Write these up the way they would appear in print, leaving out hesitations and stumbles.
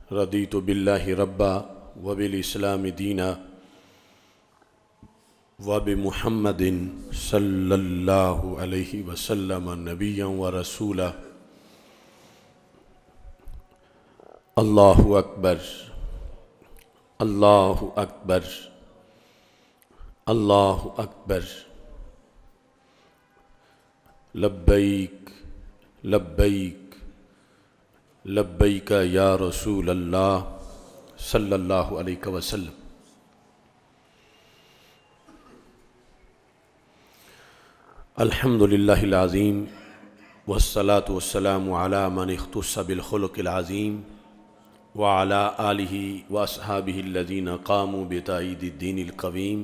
رضیت باللہ ربا وبالاسلام دینا وبمحمد صلی اللہ علیہ وسلم نبیا ورسولا۔ اللہ اکبر اللہ اکبر اللہ اکبر، لبیک لبیک لبیک یا رسول اللہ صلی اللہ علیہ وسلم۔ الحمد للہ العظیم والصلاة والسلام علی من اختص بالخلق العظیم وعلی آلہ واصحابہ الذین قاموا بتأیید الدین القویم،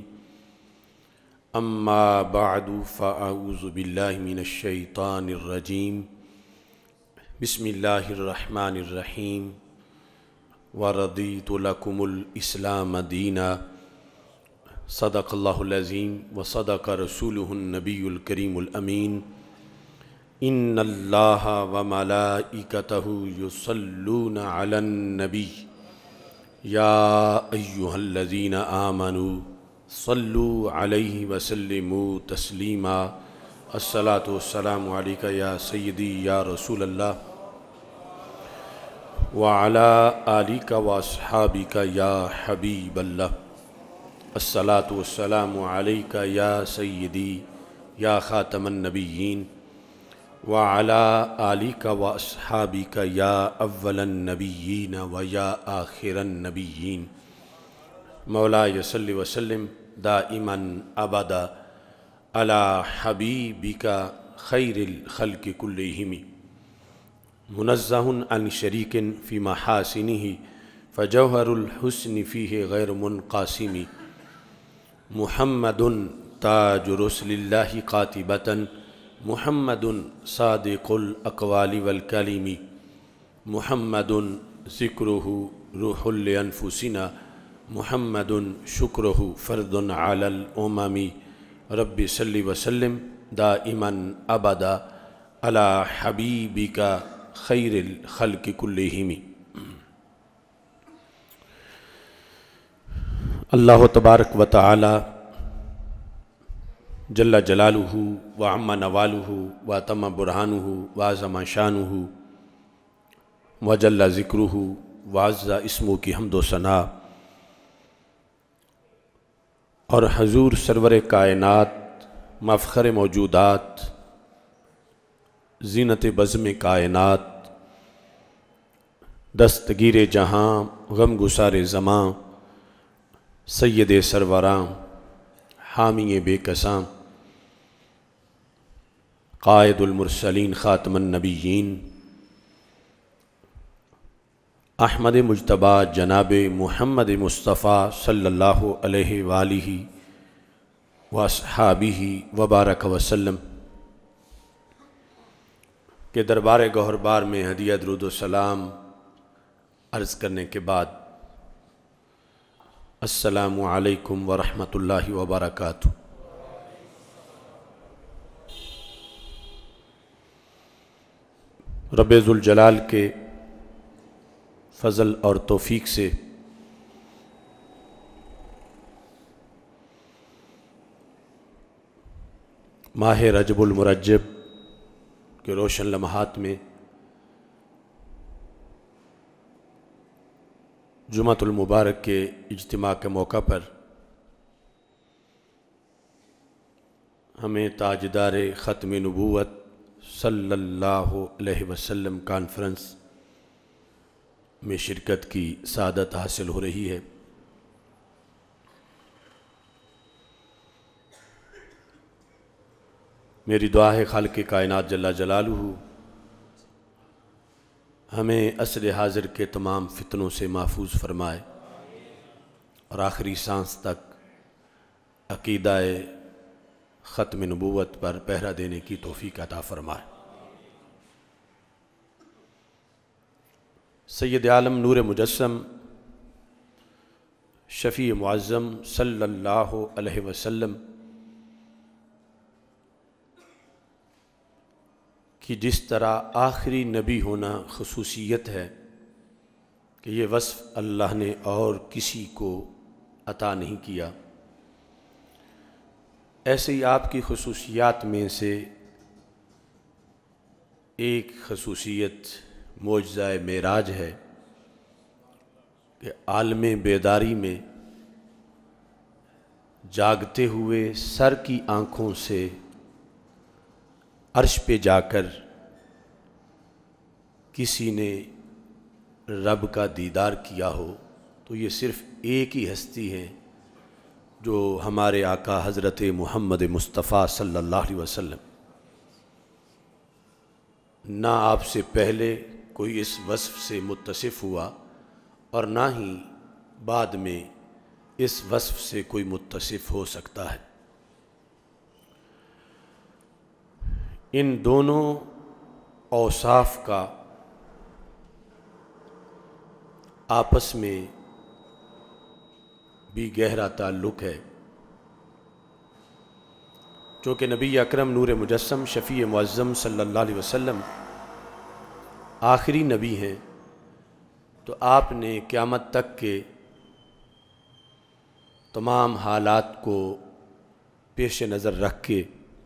اما بعد فاعوذ باللہ من الشیطان الرجیم، بسم اللہ الرحمن الرحیم، وَرَضِيتُ لَكُمُ الْإِسْلَامَ دِينًا۔ صدق اللہ العظیم وصدق رسولہ النبی الکریم الامین۔ ان اللہ وملائکتہ یصلون علی النبی یا ایہا الذین آمنوا صلوا علیہ وسلموا تسلیما۔ الصلاۃ والسلام علیک یا سیدی یا رسول اللہ وعلی آلک واصحابک یا حبیب اللہ۔ الصلاۃ والسلام علیک یا سیدی یا خاتم النبیین وعلی آلک واصحابک یا اول النبیین و یا آخر النبیین۔ مولاي صل وسلم دائما ابدا علی حبیبک خیر الخلق کلہم، منزہ عن شریک فی محاسنہ فجوہر الحسن فیہ غیر منقاسم۔ محمد تاج رسل اللہ قاطبۃ، محمد صادق الاقوال والکلم، محمد ذکرہ روح لانفسنا، محمد شکرہ فرد علی الامم۔ رب صل وسلم دائما ابدا علی حبیبک خیر الخلق کلہم۔ اللہ تبارک و تعالی جل جلالہ وعم نوالہ واتم برہانہ وعظم شانہ وجل ذکرہ وعز اسمہ کی حمد و ثنا، اور حضور سرور کائنات مفخر موجودات زینت بزم کائنات دستگیر جہاں غم گسار زماں سید سروراں حامی بے کساں قائد المرسلین خاتم النبیین احمد مجتبی جناب محمد مصطفیٰ صلی اللہ علیہ وآلہ واصحابہ وبارک وسلم کے دربار گوہربار میں ہدیہ درود و سلام عرض کرنے کے بعد السلام علیکم ورحمۃ اللہ وبرکاتہ۔ رب ذوالجلال کے فضل اور توفیق سے ماہ رجب المرجب کے روشن لمحات میں جمعۃ المبارک کے اجتماع کے موقع پر ہمیں تاجدار ختم نبوت صلی اللہ علیہ وسلم کانفرنس میں شرکت کی سعادت حاصل ہو رہی ہے۔ میری دعا ہے خالق کائنات جل جلالہ ہمیں عصر حاضر کے تمام فتنوں سے محفوظ فرمائے اور آخری سانس تک عقیدہ ختم نبوت پر پہرہ دینے کی توفیق عطا فرمائے۔ سید عالم نور مجسم شفیع معظم صلی اللہ علیہ وسلم کی جس طرح آخری نبی ہونا خصوصیت ہے، کہ یہ وصف اللہ نے اور کسی کو عطا نہیں کیا۔ ایسے ہی آپ کی خصوصیات میں سے ایک خصوصیت معجزہ معراج ہے کہ عالم بیداری میں جاگتے ہوئے سر کی آنکھوں سے عرش پہ جا کر کسی نے رب کا دیدار کیا ہو تو یہ صرف ایک ہی ہستی ہے جو ہمارے آقا حضرت محمد مصطفیٰ صلی اللہ علیہ وسلم۔ نہ آپ سے پہلے کوئی اس وصف سے متصف ہوا اور نہ ہی بعد میں اس وصف سے کوئی متصف ہو سکتا ہے۔ ان دونوں اوصاف کا آپس میں بھی گہرا تعلق ہے، چونکہ نبی اکرم نور مجسم شفیع معظم صلی اللہ علیہ وسلم آخری نبی ہیں، تو آپ نے قیامت تک کے تمام حالات کو پیش نظر رکھ کے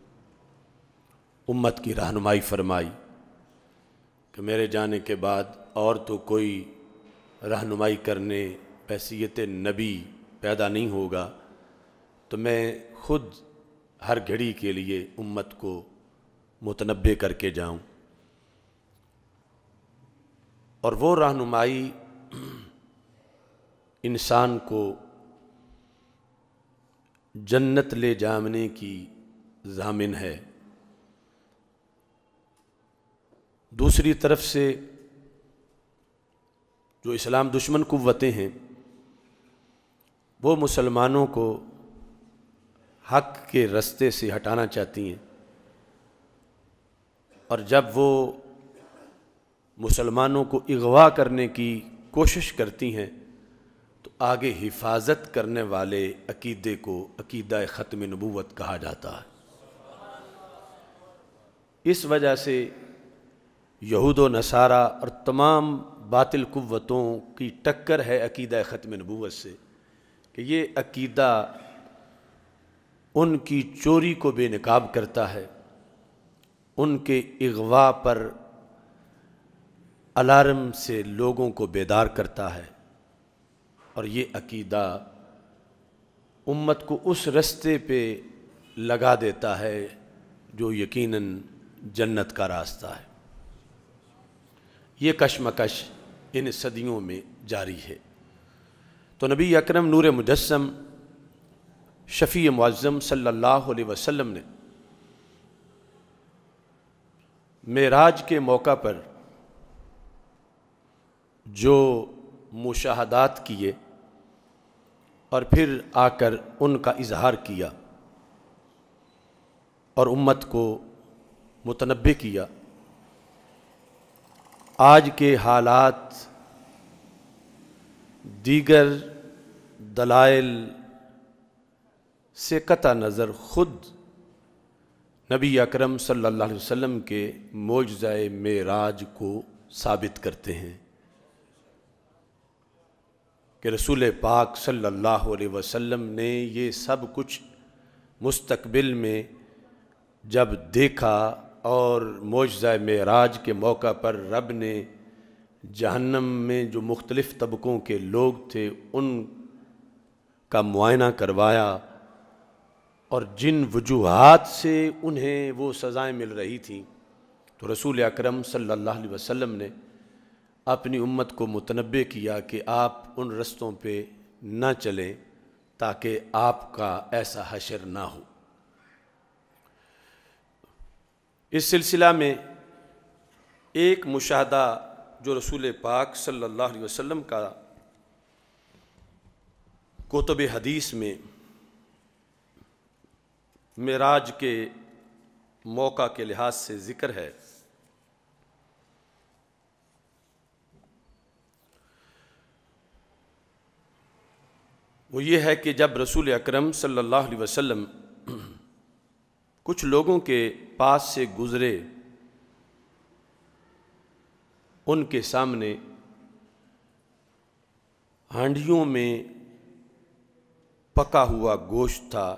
امت کی رہنمائی فرمائی کہ میرے جانے کے بعد اور تو کوئی رہنمائی کرنے بحیثیت نبی پیدا نہیں ہوگا، تو میں خود ہر گھڑی کے لیے امت کو متنبع کر کے جاؤں، اور وہ رہنمائی انسان کو جنت لے جانے کی ضامن ہے۔ دوسری طرف سے جو اسلام دشمن قوتیں ہیں وہ مسلمانوں کو حق کے رستے سے ہٹانا چاہتی ہیں، اور جب وہ مسلمانوں کو اغوا کرنے کی کوشش کرتی ہیں تو آگے حفاظت کرنے والے عقیدے کو عقیدہ ختم نبوت کہا جاتا ہے۔ اس وجہ سے یہود و نصارہ اور تمام باطل قوتوں کی ٹکر ہے عقیدہ ختم نبوت سے، کہ یہ عقیدہ ان کی چوری کو بے نقاب کرتا ہے، ان کے اغوا پر الارم سے لوگوں کو بیدار کرتا ہے، اور یہ عقیدہ امت کو اس رستے پہ لگا دیتا ہے جو یقیناً جنت کا راستہ ہے۔ یہ کشمکش ان صدیوں میں جاری ہے۔ تو نبی اکرم نور مجسم شفیع معظم صلی اللہ علیہ وسلم نے معراج کے موقع پر جو مشاہدات کیے اور پھر آ کر ان کا اظہار کیا اور امت کو متنبع کیا، آج کے حالات دیگر دلائل سے قطع نظر خود نبی اکرم صلی اللہ علیہ وسلم کے معجزہ معراج کو ثابت کرتے ہیں کہ رسول پاک صلی اللہ علیہ وسلم نے یہ سب کچھ مستقبل میں جب دیکھا، اور معجزہ معراج کے موقع پر رب نے جہنم میں جو مختلف طبقوں کے لوگ تھے ان کا معائنہ کروایا، اور جن وجوہات سے انہیں وہ سزائیں مل رہی تھیں، تو رسول اکرم صلی اللہ علیہ وسلم نے اپنی امت کو متنبع کیا کہ آپ ان رستوں پہ نہ چلیں تاکہ آپ کا ایسا حشر نہ ہو۔ اس سلسلہ میں ایک مشاہدہ جو رسول پاک صلی اللہ علیہ وسلم کا کتب حدیث میں معراج کے موقع کے لحاظ سے ذکر ہے، وہ یہ ہے کہ جب رسول اکرم صلی اللہ علیہ وسلم کچھ لوگوں کے پاس سے گزرے، ان کے سامنے ہانڈیوں میں پکا ہوا گوشت تھا،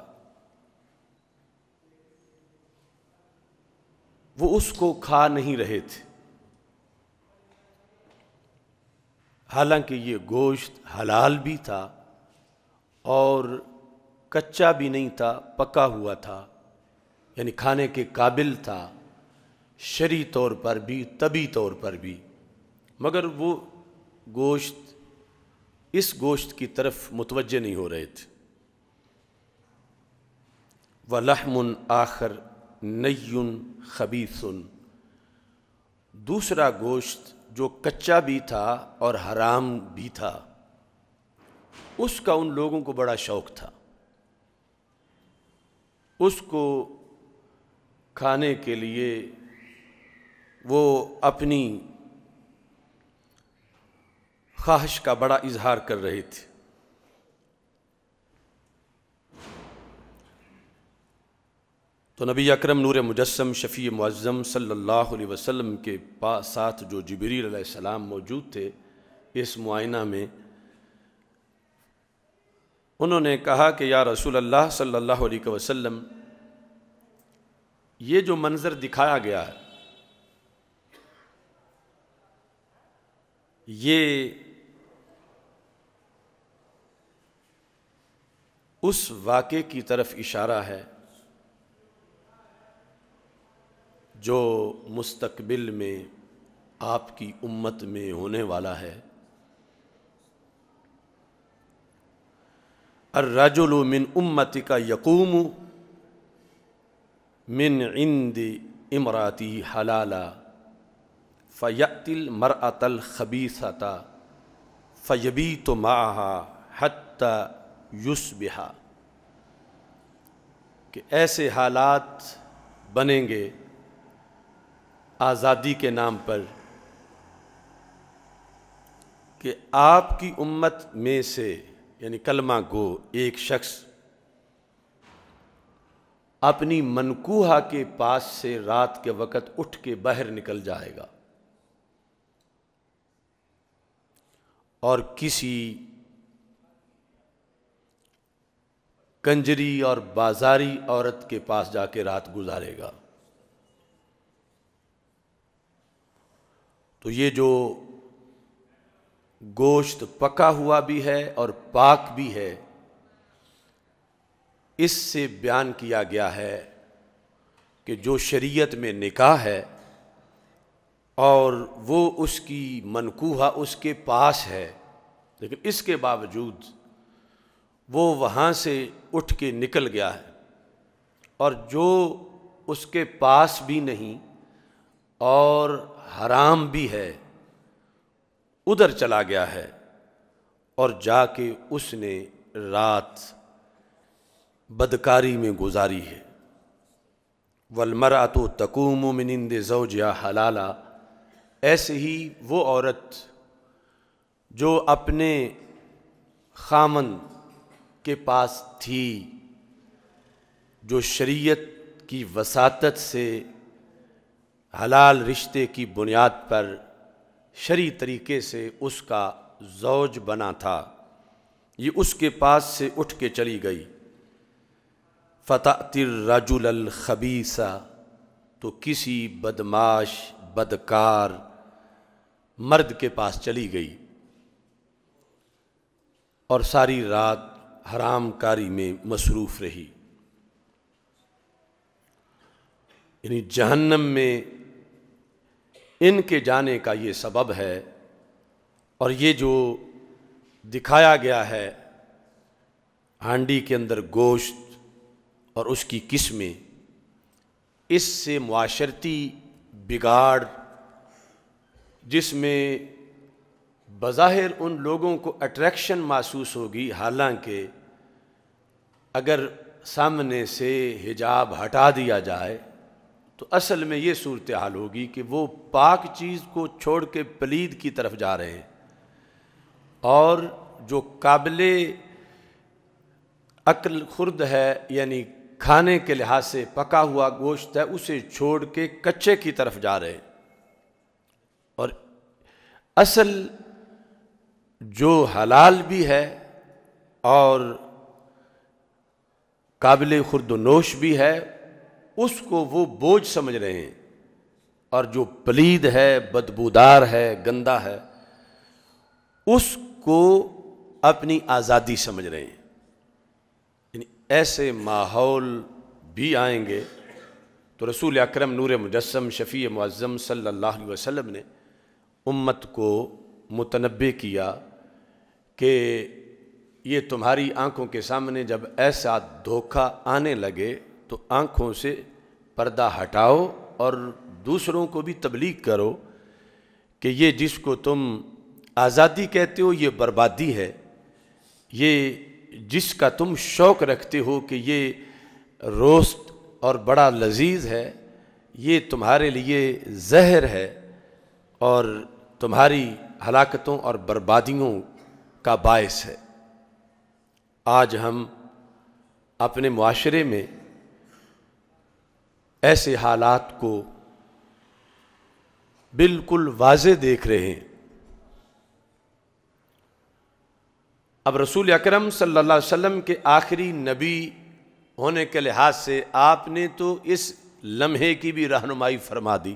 وہ اس کو کھا نہیں رہے تھے، حالانکہ یہ گوشت حلال بھی تھا اور کچا بھی نہیں تھا، پکا ہوا تھا، یعنی کھانے کے قابل تھا، شرعی طور پر بھی طبی طور پر بھی، مگر وہ گوشت اس گوشت کی طرف متوجہ نہیں ہو رہے تھے۔ وَلَحْمٌ آخر نَيٌّ خَبِيثٌ، دوسرا گوشت جو کچا بھی تھا اور حرام بھی تھا، اس کا ان لوگوں کو بڑا شوق تھا، اس کو کھانے کے لیے وہ اپنی خواہش کا بڑا اظہار کر رہے تھے۔ تو نبی اکرم نور مجسم شفیع معظم صلی اللہ علیہ وسلم کے ساتھ جو جبریل علیہ السلام موجود تھے اس معائنہ میں، انہوں نے کہا کہ یا رسول اللہ صلی اللہ علیہ وسلم، یہ جو منظر دکھایا گیا ہے یہ اس واقعے کی طرف اشارہ ہے جو مستقبل میں آپ کی امت میں ہونے والا ہے۔ الرجل من امتک یقوم من عند امراتی حلالا فیأتی المرأة الخبیثة فیبیت معها حتی یصبح، کہ ایسے حالات بنیں گے آزادی کے نام پر کہ آپ کی امت میں سے، یعنی کلمہ گو ایک شخص اپنی منکوحہ کے پاس سے رات کے وقت اٹھ کے باہر نکل جائے گا اور کسی کنجری اور بازاری عورت کے پاس جا کے رات گزارے گا۔ تو یہ جو گوشت پکا ہوا بھی ہے اور پاک بھی ہے، اس سے بیان کیا گیا ہے کہ جو شریعت میں نکاح ہے اور وہ اس کی منکوحہ اس کے پاس ہے، لیکن اس کے باوجود وہ وہاں سے اٹھ کے نکل گیا ہے، اور جو اس کے پاس بھی نہیں اور حرام بھی ہے ادھر چلا گیا ہے اور جا کے اس نے رات بدکاری میں گزاری ہے۔ وَالْمَرْأَةُ تَقُومُ مِنْ عِنْدِ زَوْجِهَا حَلَالًا، ایسے ہی وہ عورت جو اپنے خامن کے پاس تھی، جو شریعت کی وساطت سے حلال رشتے کی بنیاد پر شرعی طریقے سے اس کا زوج بنا تھا، یہ اس کے پاس سے اٹھ کے چلی گئی۔ فَتَأْتِي الرَّجُلَ الْخَبِيثَ، تو کسی بدماش بدکار مرد کے پاس چلی گئی اور ساری رات حرام کاری میں مصروف رہی۔ یعنی جہنم میں ان کے جانے کا یہ سبب ہے، اور یہ جو دکھایا گیا ہے ہانڈی کے اندر گوشت اور اس کی قسمیں، اس سے معاشرتی بگاڑ جس میں بظاہر ان لوگوں کو اٹریکشن محسوس ہوگی، حالانکہ اگر سامنے سے حجاب ہٹا دیا جائے تو اصل میں یہ صورتحال ہوگی کہ وہ پاک چیز کو چھوڑ کے پلید کی طرف جا رہے ہیں، اور جو قابل عقل خرد ہے، یعنی کھانے کے لحاظ سے پکا ہوا گوشت ہے، اسے چھوڑ کے کچے کی طرف جا رہے ہیں۔ اور اصل جو حلال بھی ہے اور قابل خورد و نوش بھی ہے اس کو وہ بوجھ سمجھ رہے ہیں، اور جو پلید ہے، بدبودار ہے، گندا ہے، اس کو اپنی آزادی سمجھ رہے ہیں۔ یعنی ایسے ماحول بھی آئیں گے تو رسول اکرم نور مجسم شفیع معظم صلی اللہ علیہ وسلم نے امت کو متنبہ کیا کہ یہ تمہاری آنکھوں کے سامنے جب ایسا دھوکہ آنے لگے تو آنکھوں سے پردہ ہٹاؤ اور دوسروں کو بھی تبلیغ کرو کہ یہ جس کو تم آزادی کہتے ہو یہ بربادی ہے، یہ جس کا تم شوق رکھتے ہو کہ یہ روست اور بڑا لذیذ ہے، یہ تمہارے لیے زہر ہے اور تمہاری ہلاکتوں اور بربادیوں کا باعث ہے۔ آج ہم اپنے معاشرے میں ایسے حالات کو بالکل واضح دیکھ رہے ہیں۔ اب رسول اکرم صلی اللہ علیہ وسلم کے آخری نبی ہونے کے لحاظ سے آپ نے تو اس لمحے کی بھی رہنمائی فرما دی،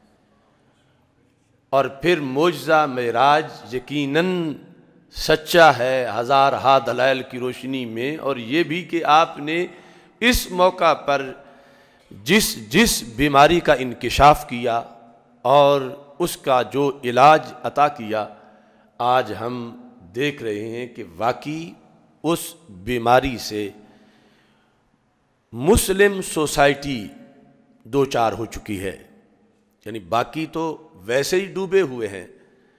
اور پھر معجزہ معراج یقیناً سچا ہے ہزارہا دلائل کی روشنی میں، اور یہ بھی کہ آپ نے اس موقع پر جس بیماری کا انکشاف کیا اور اس کا جو علاج عطا کیا، آج ہم دیکھ رہے ہیں کہ واقعی اس بیماری سے مسلم سوسائٹی دو چار ہو چکی ہے۔ یعنی باقی تو ویسے ہی ڈوبے ہوئے ہیں،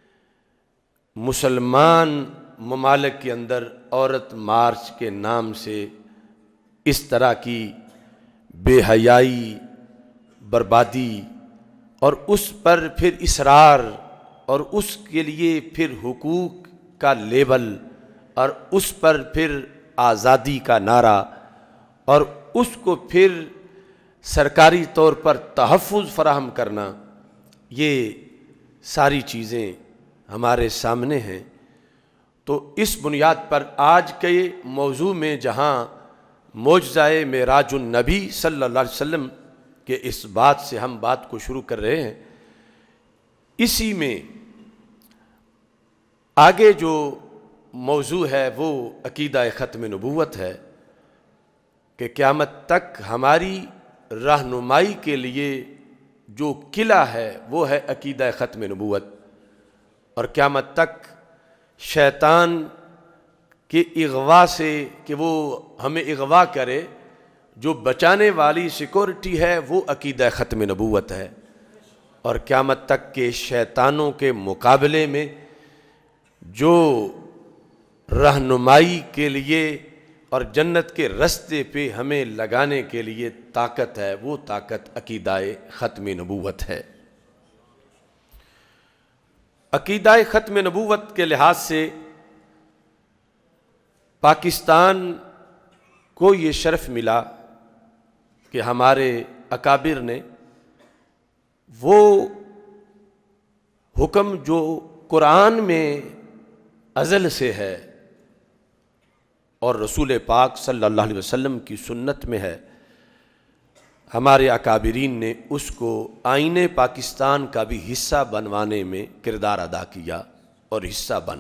مسلمان ممالک کے اندر عورت مارچ کے نام سے اس طرح کی بے حیائی، بربادی، اور اس پر پھر اصرار، اور اس کے لیے پھر حقوق کا لیبل، اور اس پر پھر آزادی کا نعرہ، اور اس کو پھر سرکاری طور پر تحفظ فراہم کرنا، یہ ساری چیزیں ہمارے سامنے ہیں۔ تو اس بنیاد پر آج کے موضوع میں جہاں معجزہ معراج النبی صلی اللہ علیہ وسلم کے اس بات سے ہم بات کو شروع کر رہے ہیں، اسی میں آگے جو موضوع ہے وہ عقیدہ ختم نبوت ہے کہ قیامت تک ہماری رہنمائی کے لیے جو قلعہ ہے وہ ہے عقیدہ ختم نبوت، اور قیامت تک شیطان کے اغوا سے کہ وہ ہمیں اغوا کرے، جو بچانے والی سیکورٹی ہے وہ عقیدہ ختم نبوت ہے، اور قیامت تک کے شیطانوں کے مقابلے میں جو رہنمائی کے لیے اور جنت کے رستے پہ ہمیں لگانے کے لیے طاقت ہے، وہ طاقت عقیدہ ختم نبوت ہے۔ عقیدہ ختم نبوت کے لحاظ سے پاکستان کو یہ شرف ملا کہ ہمارے اکابر نے وہ حکم جو قرآن میں ازل سے ہے اور رسول پاک صلی اللہ علیہ وسلم کی سنت میں ہے، ہمارے اکابرین نے اس کو آئین پاکستان کا بھی حصہ بنوانے میں کردار ادا کیا اور حصہ بنا،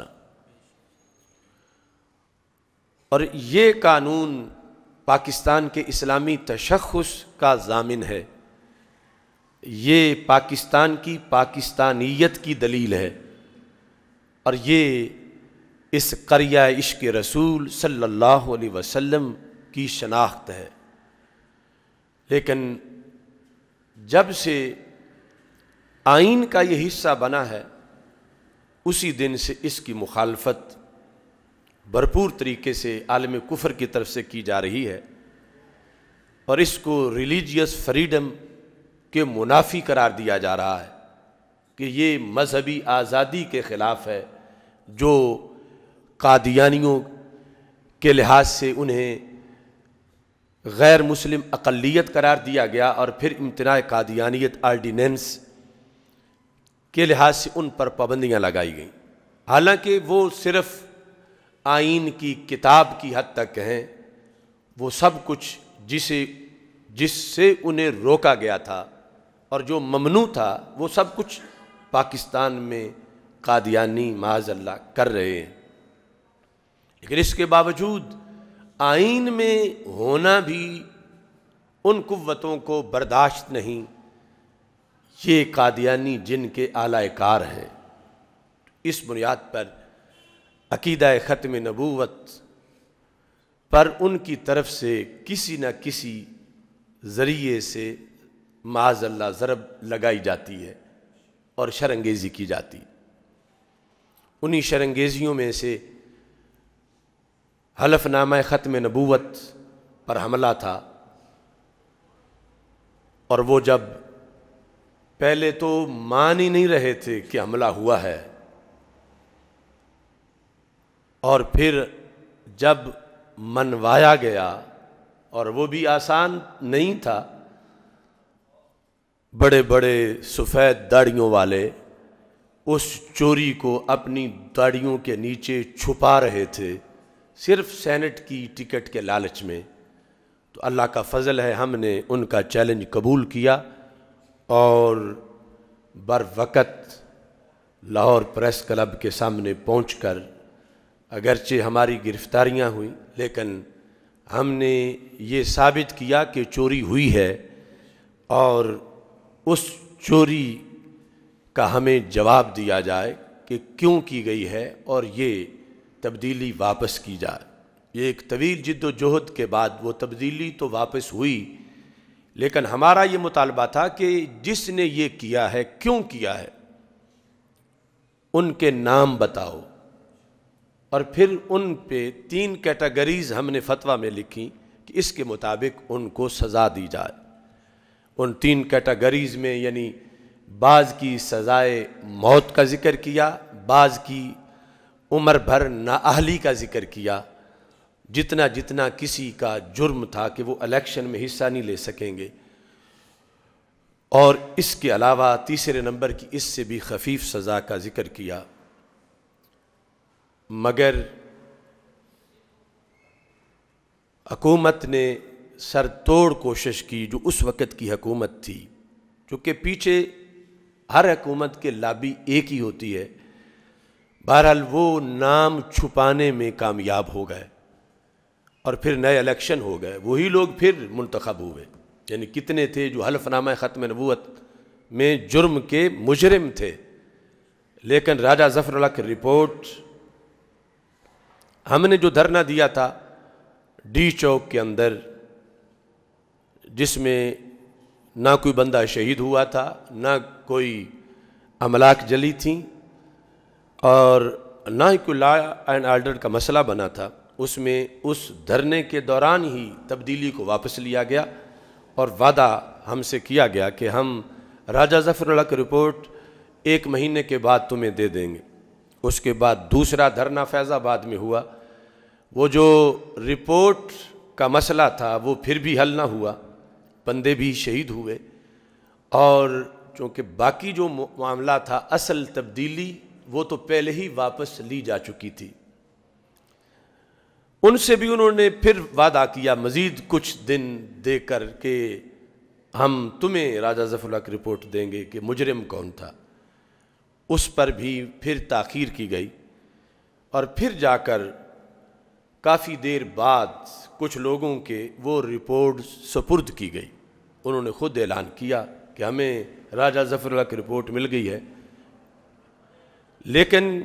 اور یہ قانون پاکستان کے اسلامی تشخص کا ضامن ہے، یہ پاکستان کی پاکستانیت کی دلیل ہے، اور یہ اس قریہ عشق رسول صلی اللہ علیہ وسلم کی شناخت ہے۔ لیکن جب سے آئین کا یہ حصہ بنا ہے، اسی دن سے اس کی مخالفت بھرپور طریقے سے عالم کفر کی طرف سے کی جا رہی ہے، اور اس کو ریلیجیس فریڈم کے منافی قرار دیا جا رہا ہے کہ یہ مذہبی آزادی کے خلاف ہے، جو قادیانیوں کے لحاظ سے انہیں غیر مسلم اقلیت قرار دیا گیا، اور پھر امتناع قادیانیت آرڈیننس کے لحاظ سے ان پر پابندیاں لگائی گئیں۔ حالانکہ وہ صرف آئین کی کتاب کی حد تک ہیں، وہ سب کچھ جس سے انہیں روکا گیا تھا اور جو ممنوع تھا وہ سب کچھ پاکستان میں قادیانی معاذ اللہ کر رہے ہیں۔ لیکن اس کے باوجود آئین میں ہونا بھی ان قوتوں کو برداشت نہیں، یہ قادیانی جن کے اعلی کار ہیں۔ اس بنیاد پر عقیدہ ختم نبوت پر ان کی طرف سے کسی نہ کسی ذریعے سے معاذ اللہ ضرب لگائی جاتی ہے اور شرانگیزی کی جاتی۔ انہی شرانگیزیوں میں سے حلف نامہ ختم نبوت پر حملہ تھا، اور وہ جب پہلے تو مان ہی نہیں رہے تھے کہ حملہ ہوا ہے، اور پھر جب منوایا گیا، اور وہ بھی آسان نہیں تھا، بڑے بڑے سفید داڑھیوں والے اس چوری کو اپنی داڑھیوں کے نیچے چھپا رہے تھے صرف سینٹ کی ٹکٹ کے لالچ میں۔ تو اللہ کا فضل ہے، ہم نے ان کا چیلنج قبول کیا اور بروقت لاہور پریس کلب کے سامنے پہنچ کر اگرچہ ہماری گرفتاریاں ہوئیں، لیکن ہم نے یہ ثابت کیا کہ چوری ہوئی ہے، اور اس چوری کا ہمیں جواب دیا جائے کہ کیوں کی گئی ہے، اور یہ تبدیلی واپس کی جائے۔ یہ ایک طویل جد و جہد کے بعد وہ تبدیلی تو واپس ہوئی، لیکن ہمارا یہ مطالبہ تھا کہ جس نے یہ کیا ہے کیوں کیا ہے، ان کے نام بتاؤ، اور پھر ان پہ 3 کیٹیگریز ہم نے فتویٰ میں لکھی کہ اس کے مطابق ان کو سزا دی جائے۔ ان 3 کیٹیگریز میں یعنی بعض کی سزائے موت کا ذکر کیا، بعض کی عمر بھر نااہلی کا ذکر کیا، جتنا کسی کا جرم تھا کہ وہ الیکشن میں حصہ نہیں لے سکیں گے، اور اس کے علاوہ تیسرے نمبر کی اس سے بھی خفیف سزا کا ذکر کیا۔ مگر حکومت نے سر توڑ کوشش کی، جو اس وقت کی حکومت تھی، چونکہ پیچھے ہر حکومت کے لابی ایک ہی ہوتی ہے، بہرحال وہ نام چھپانے میں کامیاب ہو گئے، اور پھر نئے الیکشن ہو گئے، وہی لوگ پھر منتخب ہوئے۔ یعنی کتنے تھے جو حلف نامہ ختم نبوت میں جرم کے مجرم تھے، لیکن راجہ ظفر اللہ کی رپورٹ ہم نے جو دھرنا دیا تھا ڈی چوک کے اندر، جس میں نہ کوئی بندہ شہید ہوا تھا، نہ کوئی املاک جلی تھیں، اور نہ ہی کوئی لا اینڈ آرڈر کا مسئلہ بنا تھا، اس میں اس دھرنے کے دوران ہی تبدیلی کو واپس لیا گیا، اور وعدہ ہم سے کیا گیا کہ ہم راجہ ظفر اللہ کی رپورٹ 1 مہینے کے بعد تمہیں دے دیں گے۔ اس کے بعد دوسرا دھرنا فیض آباد میں ہوا، وہ جو رپورٹ کا مسئلہ تھا وہ پھر بھی حل نہ ہوا، بندے بھی شہید ہوئے، اور چونکہ باقی جو معاملہ تھا اصل تبدیلی وہ تو پہلے ہی واپس لی جا چکی تھی۔ ان سے بھی انہوں نے پھر وعدہ کیا مزید کچھ دن دے کر کہ ہم تمہیں راجہ ظفر اللہ کی رپورٹ دیں گے کہ مجرم کون تھا، اس پر بھی پھر تاخیر کی گئی، اور پھر جا کر کافی دیر بعد کچھ لوگوں کے وہ رپورٹ سپرد کی گئی۔ انہوں نے خود اعلان کیا کہ ہمیں راجہ ظفر اللہ کی رپورٹ مل گئی ہے، لیکن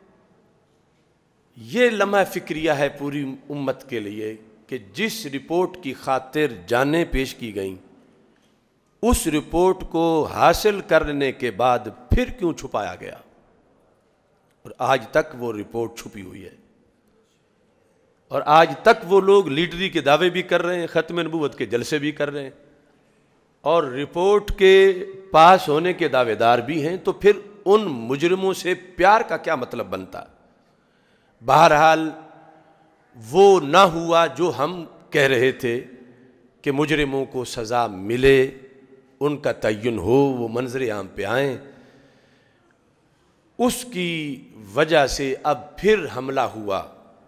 یہ لمحہ فکریہ ہے پوری امت کے لیے کہ جس رپورٹ کی خاطر جانیں پیش کی گئیں، اس رپورٹ کو حاصل کرنے کے بعد پھر کیوں چھپایا گیا، اور آج تک وہ رپورٹ چھپی ہوئی ہے، اور آج تک وہ لوگ لیڈری کے دعوے بھی کر رہے ہیں، ختم نبوت کے جلسے بھی کر رہے ہیں، اور رپورٹ کے پاس ہونے کے دعوے دار بھی ہیں، تو پھر ان مجرموں سے پیار کا کیا مطلب بنتا؟ بہرحال وہ نہ ہوا جو ہم کہہ رہے تھے کہ مجرموں کو سزا ملے، ان کا تعین ہو، وہ منظر عام پہ آئیں، اس کی وجہ سے اب پھر حملہ ہوا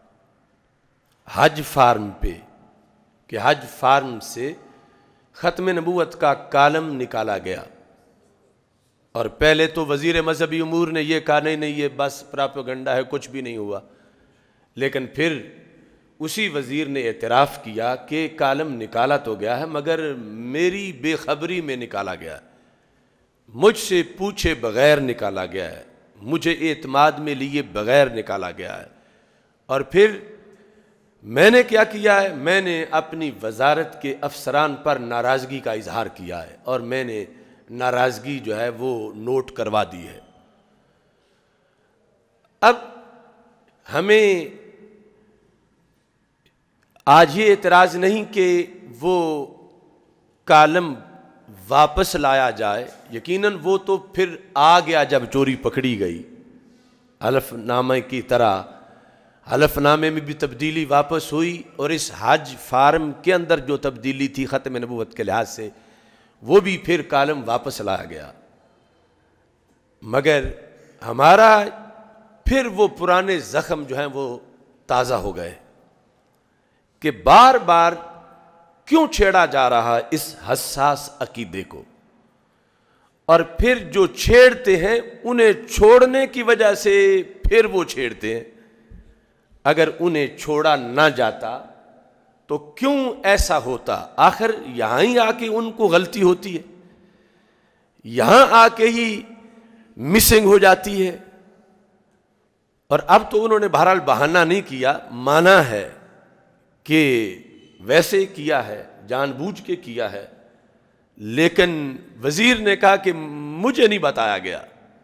حج فارم پہ کہ حج فارم سے ختم نبوت کا کالم نکالا گیا. اور پہلے تو وزیر مذہبی امور نے یہ کہا نہیں یہ بس پراپیگنڈا ہے، کچھ بھی نہیں ہوا. لیکن پھر اسی وزیر نے اعتراف کیا کہ کالم نکالا تو گیا ہے مگر میری بے خبری میں نکالا گیا ہے، مجھ سے پوچھے بغیر نکالا گیا ہے، مجھے اعتماد میں لیے بغیر نکالا گیا ہے. اور پھر میں نے کیا کیا ہے، میں نے اپنی وزارت کے افسران پر ناراضگی کا اظہار کیا ہے اور میں نے ناراضگی جو ہے وہ نوٹ کروا دی ہے. اب ہمیں آج یہ اعتراض نہیں کہ وہ کالم واپس لایا جائے، یقیناً وہ تو پھر آ گیا جب چوری پکڑی گئی. حلف نامے کی طرح حلف نامے میں بھی تبدیلی واپس ہوئی اور اس حج فارم کے اندر جو تبدیلی تھی ختم نبوت کے لحاظ سے وہ بھی پھر کالم واپس لایا گیا. مگر ہمارا پھر وہ پرانے زخم جو ہیں وہ تازہ ہو گئے کہ بار بار کیوں چھیڑا جا رہا ہے اس حساس عقیدے کو. اور پھر جو چھیڑتے ہیں انہیں چھوڑنے کی وجہ سے پھر وہ چھیڑتے ہیں. اگر انہیں چھوڑا نہ جاتا تو کیوں ایسا ہوتا؟ آخر یہاں ہی آ کے ان کو غلطی ہوتی ہے، یہاں آ کے ہی مسنگ ہو جاتی ہے. اور اب تو انہوں نے بہرحال بہانہ نہیں کیا، مانا ہے کہ ویسے کیا ہے، جان بوجھ کے کیا ہے. لیکن وزیر نے کہا کہ مجھے نہیں بتایا گیا.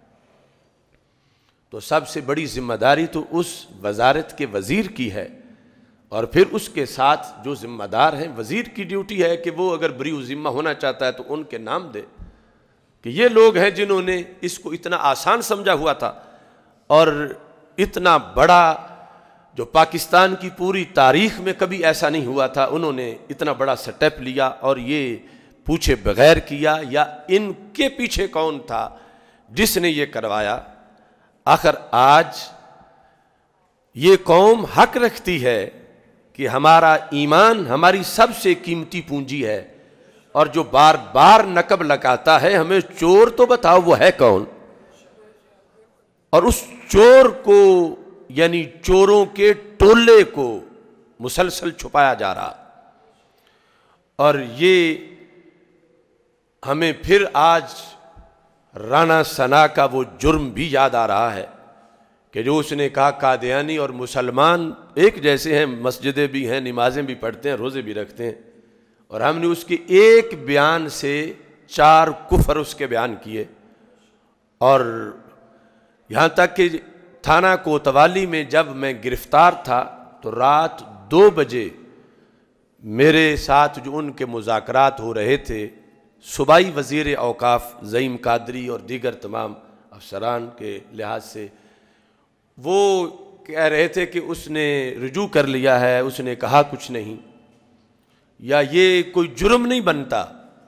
تو سب سے بڑی ذمہ داری تو اس وزارت کے وزیر کی ہے، اور پھر اس کے ساتھ جو ذمہ دار ہیں وزیر کی ڈیوٹی ہے کہ وہ اگر بری ذمہ ہونا چاہتا ہے تو ان کے نام دے کہ یہ لوگ ہیں جنہوں نے اس کو اتنا آسان سمجھا ہوا تھا اور اتنا بڑا جو پاکستان کی پوری تاریخ میں کبھی ایسا نہیں ہوا تھا، انہوں نے اتنا بڑا سٹیپ لیا اور یہ پوچھے بغیر کیا. یا ان کے پیچھے کون تھا جس نے یہ کروایا؟ آخر آج یہ قوم حق رکھتی ہے کہ ہمارا ایمان ہماری سب سے قیمتی پونجی ہے، اور جو بار بار نقب لگاتا ہے ہمیں چور تو بتاؤ وہ ہے کون، اور اس چور کو یعنی چوروں کے ٹولے کو مسلسل چھپایا جا رہا. اور یہ ہمیں پھر آج رانا ثنا کا وہ جرم بھی یاد آ رہا ہے کہ جو اس نے کہا قادیانی اور مسلمان ایک جیسے ہیں، مسجدیں بھی ہیں، نمازیں بھی پڑھتے ہیں، روزے بھی رکھتے ہیں. اور ہم نے اس کے ایک بیان سے 4 کفر اس کے بیان کیے. اور یہاں تک کہ تھانہ کوتوالی میں جب میں گرفتار تھا تو رات 2 بجے میرے ساتھ جو ان کے مذاکرات ہو رہے تھے، صوبائی وزیر اوقاف زعیم قادری اور دیگر تمام افسران کے لحاظ سے، وہ کہہ رہے تھے کہ اس نے رجوع کر لیا ہے، اس نے کہا کچھ نہیں، یا یہ کوئی جرم نہیں بنتا.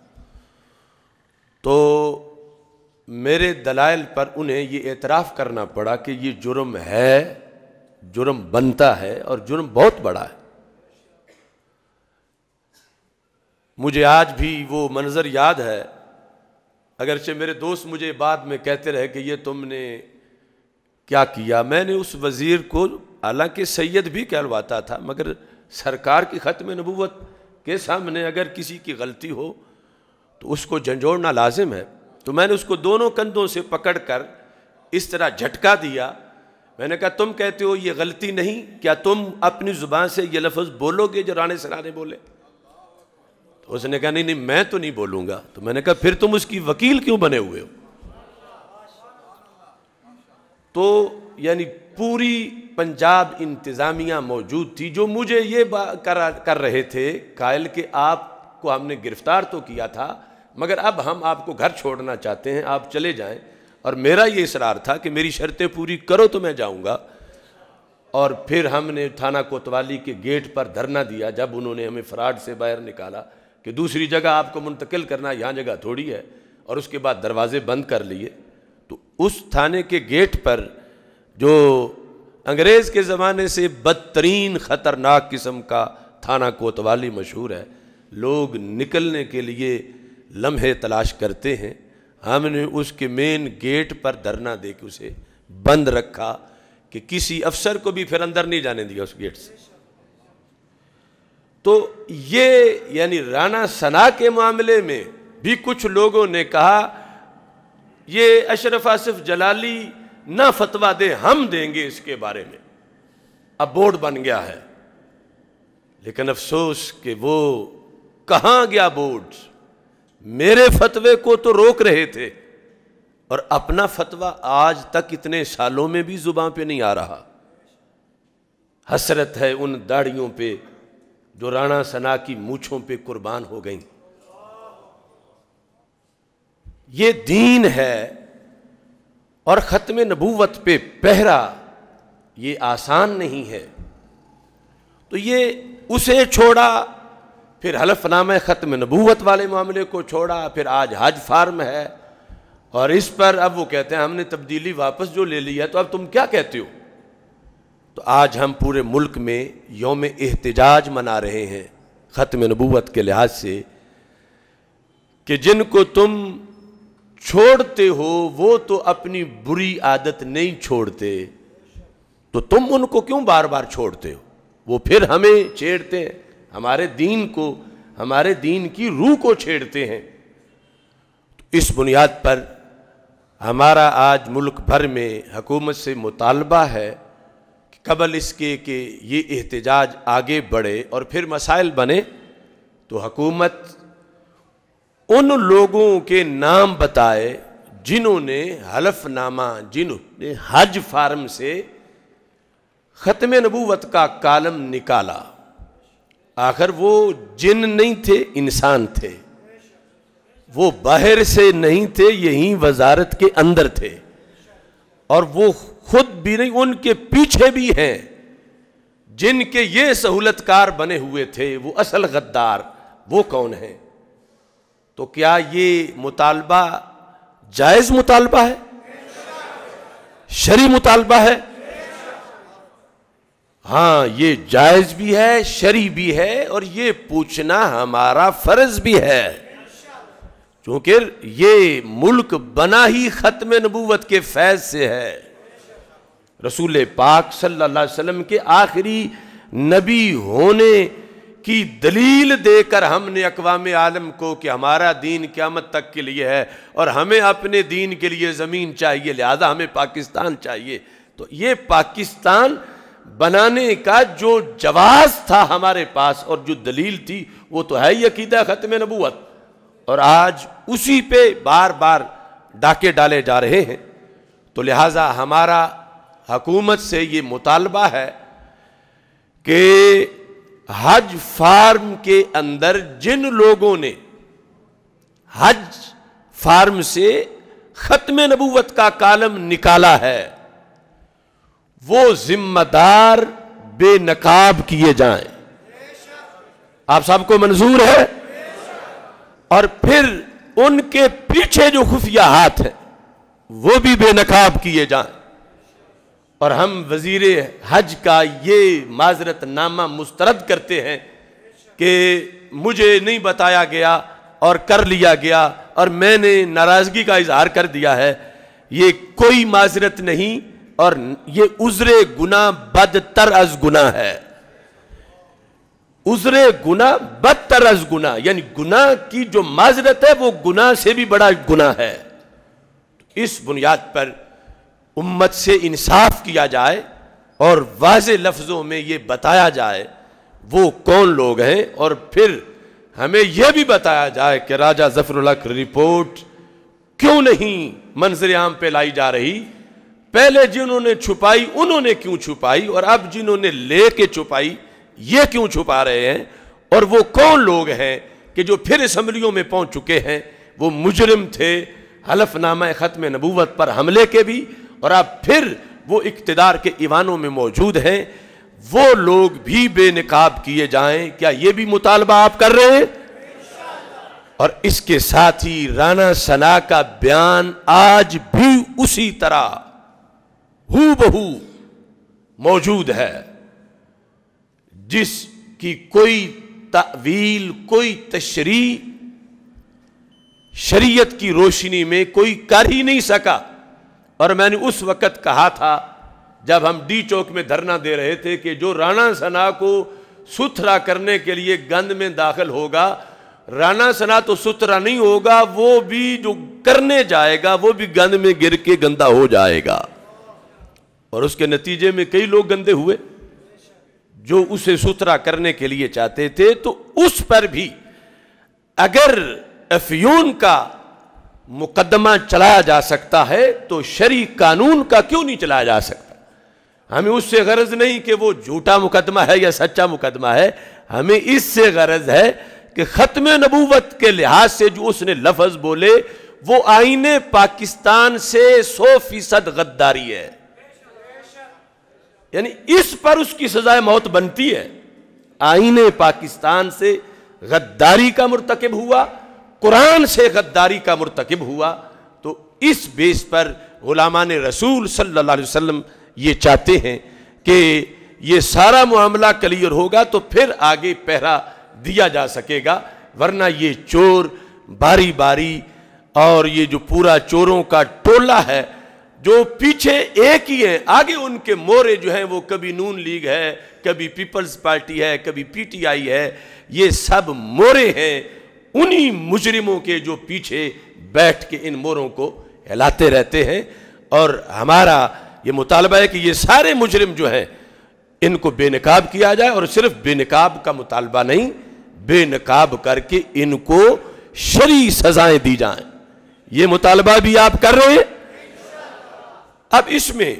تو میرے دلائل پر انہیں یہ اعتراف کرنا پڑا کہ یہ جرم ہے، جرم بنتا ہے اور جرم بہت بڑا ہے. مجھے آج بھی وہ منظر یاد ہے، اگرچہ میرے دوست مجھے بعد میں کہتے رہے کہ یہ تم نے کیا کیا. میں نے اس وزیر کو حالانکہ سید بھی کہلواتا تھا، مگر سرکار کی ختم نبوت کے سامنے اگر کسی کی غلطی ہو تو اس کو جھنجھوڑنا لازم ہے. تو میں نے اس کو دونوں کندھوں سے پکڑ کر اس طرح جھٹکا دیا. میں نے کہا تم کہتے ہو یہ غلطی نہیں، کیا تم اپنی زبان سے یہ لفظ بولو گے جو رانا ثنا نے بولے؟ تو اس نے کہا نہیں میں تو نہیں بولوں گا. تو میں نے کہا پھر تم اس کی وکیل کیوں بنے ہوئے ہو؟ تو یعنی پوری پنجاب انتظامیہ موجود تھی جو مجھے یہ کر رہے تھے قائل کہ آپ کو ہم نے گرفتار تو کیا تھا مگر اب ہم آپ کو گھر چھوڑنا چاہتے ہیں، آپ چلے جائیں. اور میرا یہ اصرار تھا کہ میری شرطیں پوری کرو تو میں جاؤں گا. اور پھر ہم نے تھانہ کوتوالی کے گیٹ پر دھرنا دیا جب انہوں نے ہمیں فراڈ سے باہر نکالا کہ دوسری جگہ آپ کو منتقل کرنا، یہاں جگہ تھوڑی ہے، اور اس کے بعد دروازے بند کر لیے. تو اس تھانے کے گیٹ پر جو انگریز کے زمانے سے بدترین خطرناک قسم کا تھانہ کوتوالی مشہور ہے، لوگ نکلنے کے لیے لمحے تلاش کرتے ہیں، ہم نے اس کے مین گیٹ پر دھرنا دے کے اسے بند رکھا کہ کسی افسر کو بھی پھر اندر نہیں جانے دیا اس گیٹ سے۔ تو یہ یعنی رانا ثنا کے معاملے میں بھی کچھ لوگوں نے کہا یہ اشرف آصف جلالی نہ فتویٰ دے، ہم دیں گے اس کے بارے میں۔ اب بورڈ بن گیا ہے، لیکن افسوس کہ وہ کہاں گیا بورڈ؟ میرے فتوے کو تو روک رہے تھے اور اپنا فتویٰ آج تک اتنے سالوں میں بھی زباں پہ نہیں آ رہا۔ حسرت ہے ان داڑھیوں پہ جو رانا ثنا کی مونچھوں پہ قربان ہو گئیں۔ یہ دین ہے، اور ختم نبوت پہ پہرا یہ آسان نہیں ہے۔ تو یہ اسے چھوڑا، پھر حلف نامہ ختم نبوت والے معاملے کو چھوڑا، پھر آج حج فارم ہے، اور اس پر اب وہ کہتے ہیں ہم نے تبدیلی واپس جو لے لی ہے، تو اب تم کیا کہتے ہو؟ تو آج ہم پورے ملک میں یوم احتجاج منا رہے ہیں ختم نبوت کے لحاظ سے، کہ جن کو تم چھوڑتے ہو وہ تو اپنی بری عادت نہیں چھوڑتے، تو تم ان کو کیوں بار بار چھوڑتے ہو؟ وہ پھر ہمیں چھیڑتے ہیں، ہمارے دین کو، ہمارے دین کی روح کو چھیڑتے ہیں۔ اس بنیاد پر ہمارا آج ملک بھر میں حکومت سے مطالبہ ہے کہ قبل اس کے کہ یہ احتجاج آگے بڑھے اور پھر مسائل بنے، تو حکومت ان لوگوں کے نام بتائے جنہوں نے حلف نامہ، جنہوں نے حج فارم سے ختم نبوت کا کالم نکالا۔ آخر وہ جن نہیں تھے، انسان تھے، وہ باہر سے نہیں تھے، یہیں وزارت کے اندر تھے، اور وہ خود بھی نہیں، ان کے پیچھے بھی ہیں جن کے یہ سہولت کار بنے ہوئے تھے، وہ اصل غدار وہ کون ہیں؟ تو کیا یہ مطالبہ جائز مطالبہ ہے؟ شرعی مطالبہ ہے؟ ہاں، یہ جائز بھی ہے، شرعی بھی ہے، اور یہ پوچھنا ہمارا فرض بھی ہے، کیونکہ یہ ملک بنا ہی ختم نبوت کے فیض سے ہے۔ رسول پاک صلی اللہ علیہ وسلم کے آخری نبی ہونے کی دلیل دے کر ہم نے اقوام عالم کو کہ ہمارا دین قیامت تک کے لیے ہے اور ہمیں اپنے دین کے لیے زمین چاہیے، لہذا ہمیں پاکستان چاہیے۔ تو یہ پاکستان بنانے کا جو جواز تھا ہمارے پاس اور جو دلیل تھی، وہ تو ہے ہی عقیدہ ختم نبوت، اور آج اسی پہ بار بار ڈاکے ڈالے جا رہے ہیں۔ تو لہٰذا ہمارا حکومت سے یہ مطالبہ ہے کہ حج فارم کے اندر جن لوگوں نے حج فارم سے ختم نبوت کا کالم نکالا ہے، وہ ذمہ دار بے نقاب کیے جائیں۔ آپ سب کو منظور ہے؟ اور پھر ان کے پیچھے جو خفیہ ہاتھ ہیں وہ بھی بے نقاب کیے جائیں۔ اور ہم وزیر حج کا یہ معذرت نامہ مسترد کرتے ہیں کہ مجھے نہیں بتایا گیا اور کر لیا گیا اور میں نے ناراضگی کا اظہار کر دیا ہے۔ یہ کوئی معذرت نہیں، اور یہ عذر گناہ بدتر از گناہ ہے۔ عذر گناہ بدتر از گناہ، یعنی گناہ کی جو معذرت ہے وہ گناہ سے بھی بڑا گناہ ہے۔ اس بنیاد پر امت سے انصاف کیا جائے اور واضح لفظوں میں یہ بتایا جائے وہ کون لوگ ہیں، اور پھر ہمیں یہ بھی بتایا جائے کہ راجہ ظفر الحق رپورٹ کیوں نہیں منظر عام پہ لائی جا رہی، پہلے جنہوں نے چھپائی انہوں نے کیوں چھپائی، اور اب جنہوں نے لے کے چھپائی یہ کیوں چھپا رہے ہیں، اور وہ کون لوگ ہیں کہ جو پھر اسمبلیوں میں پہنچ چکے ہیں، وہ مجرم تھے حلف نامہ ختم نبوت پر حملے کے بھی، اور اب پھر وہ اقتدار کے ایوانوں میں موجود ہیں، وہ لوگ بھی بے نقاب کیے جائیں۔ کیا یہ بھی مطالبہ آپ کر رہے ہیں؟ اور اس کے ساتھ ہی رانا ثنا کا بیان آج بھی اسی طرح ہو بہو موجود ہے، جس کی کوئی تعویل، کوئی تشریح شریعت کی روشنی میں کوئی کر ہی نہیں سکا۔ اور میں نے اس وقت کہا تھا جب ہم ڈی چوک میں دھرنا دے رہے تھے کہ جو رانا ثنا کو ستھرا کرنے کے لیے گند میں داخل ہوگا، رانا ثنا تو ستھرا نہیں ہوگا، وہ بھی جو کرنے جائے گا وہ بھی گند میں گر کے گندا ہو جائے گا، اور اس کے نتیجے میں کئی لوگ گندے ہوئے جو اسے ستھرا کرنے کے لیے چاہتے تھے۔ تو اس پر بھی اگر افیون کا مقدمہ چلایا جا سکتا ہے تو شرعی قانون کا کیوں نہیں چلایا جا سکتا؟ ہمیں اس سے غرض نہیں کہ وہ جھوٹا مقدمہ ہے یا سچا مقدمہ ہے، ہمیں اس سے غرض ہے کہ ختم نبوت کے لحاظ سے جو اس نے لفظ بولے وہ آئین پاکستان سے 100% غداری ہے، یعنی اس پر اس کی سزائے موت بنتی ہے۔ آئین پاکستان سے غداری کا مرتکب ہوا، قرآن سے غداری کا مرتکب ہوا، تو اس بیس پر غلامان رسول صلی اللہ علیہ وسلم یہ چاہتے ہیں کہ یہ سارا معاملہ کلیئر ہوگا تو پھر آگے پہرا دیا جا سکے گا، ورنہ یہ چور باری باری اور یہ جو پورا چوروں کا ٹولہ ہے جو پیچھے ایک ہی ہے، آگے ان کے مورے جو ہیں وہ کبھی نون لیگ ہے، کبھی پیپلز پارٹی ہے، کبھی پی ٹی آئی ہے، یہ سب مورے ہیں انہی مجرموں کے جو پیچھے بیٹھ کے ان موروں کو ہلاتے رہتے ہیں۔ اور ہمارا یہ مطالبہ ہے کہ یہ سارے مجرم جو ہیں ان کو بے نقاب کیا جائے، اور صرف بے نقاب کا مطالبہ نہیں، بے نقاب کر کے ان کو شرعی سزائیں دی جائیں، یہ مطالبہ بھی آپ کر رہے ہیں۔ اب اس میں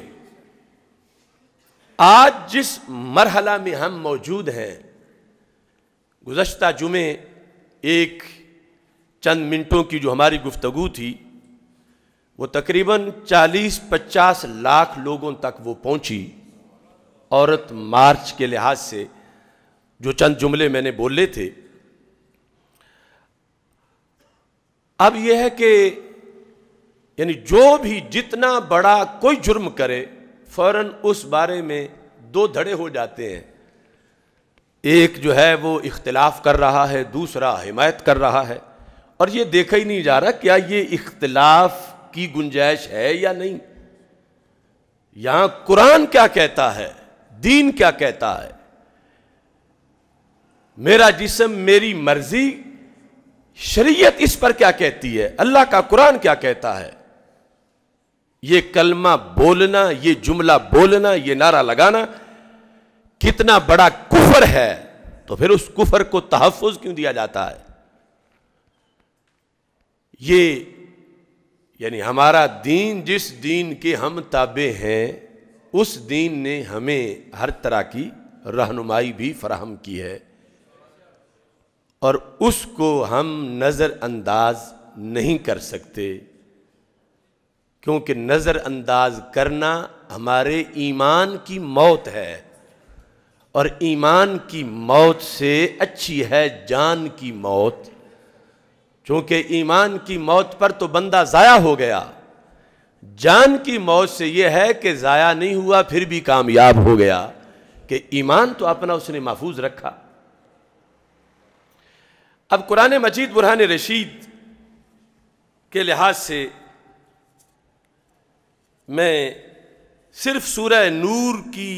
آج جس مرحلہ میں ہم موجود ہیں، گزشتہ جمعے ایک چند منٹوں کی جو ہماری گفتگو تھی وہ تقریباً 40-50 لاکھ لوگوں تک وہ پہنچی، عورت مارچ کے لحاظ سے جو چند جملے میں نے بولے تھے۔ اب یہ ہے کہ یعنی جو بھی جتنا بڑا کوئی جرم کرے فوراً اس بارے میں دو دھڑے ہو جاتے ہیں، ایک جو ہے وہ اختلاف کر رہا ہے، دوسرا حمایت کر رہا ہے، اور یہ دیکھا ہی نہیں جا رہا کیا یہ اختلاف کی گنجائش ہے یا نہیں۔ یہاں قرآن کیا کہتا ہے، دین کیا کہتا ہے، میرا جسم میری مرضی، شریعت اس پر کیا کہتی ہے، اللہ کا قرآن کیا کہتا ہے۔ یہ کلمہ بولنا، یہ جملہ بولنا، یہ نعرہ لگانا کتنا بڑا کفر ہے، تو پھر اس کفر کو تحفظ کیوں دیا جاتا ہے؟ یہ یعنی ہمارا دین، جس دین کے ہم تابع ہیں، اس دین نے ہمیں ہر طرح کی رہنمائی بھی فراہم کی ہے، اور اس کو ہم نظر انداز نہیں کر سکتے، کیونکہ نظر انداز کرنا ہمارے ایمان کی موت ہے، اور ایمان کی موت سے اچھی ہے جان کی موت، چونکہ ایمان کی موت پر تو بندہ ضائع ہو گیا، جان کی موت سے یہ ہے کہ ضائع نہیں ہوا پھر بھی کامیاب ہو گیا، کہ ایمان تو اپنا اس نے محفوظ رکھا۔ اب قرآن مجید برہان رشید کے لحاظ سے میں صرف سورہ نور کی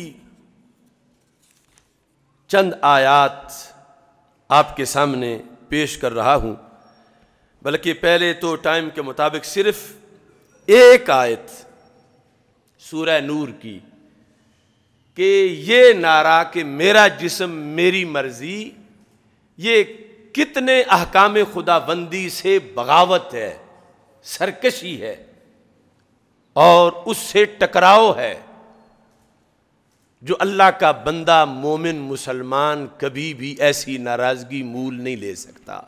چند آیات آپ کے سامنے پیش کر رہا ہوں، بلکہ پہلے تو ٹائم کے مطابق صرف ایک آیت سورہ نور کی کہ یہ نعرہ کہ میرا جسم میری مرضی، یہ کتنے احکام خداوندی سے بغاوت ہے، سرکشی ہے، اور اس سے ٹکراؤ ہے، جو اللہ کا بندہ مومن مسلمان کبھی بھی ایسی ناراضگی مول نہیں لے سکتا۔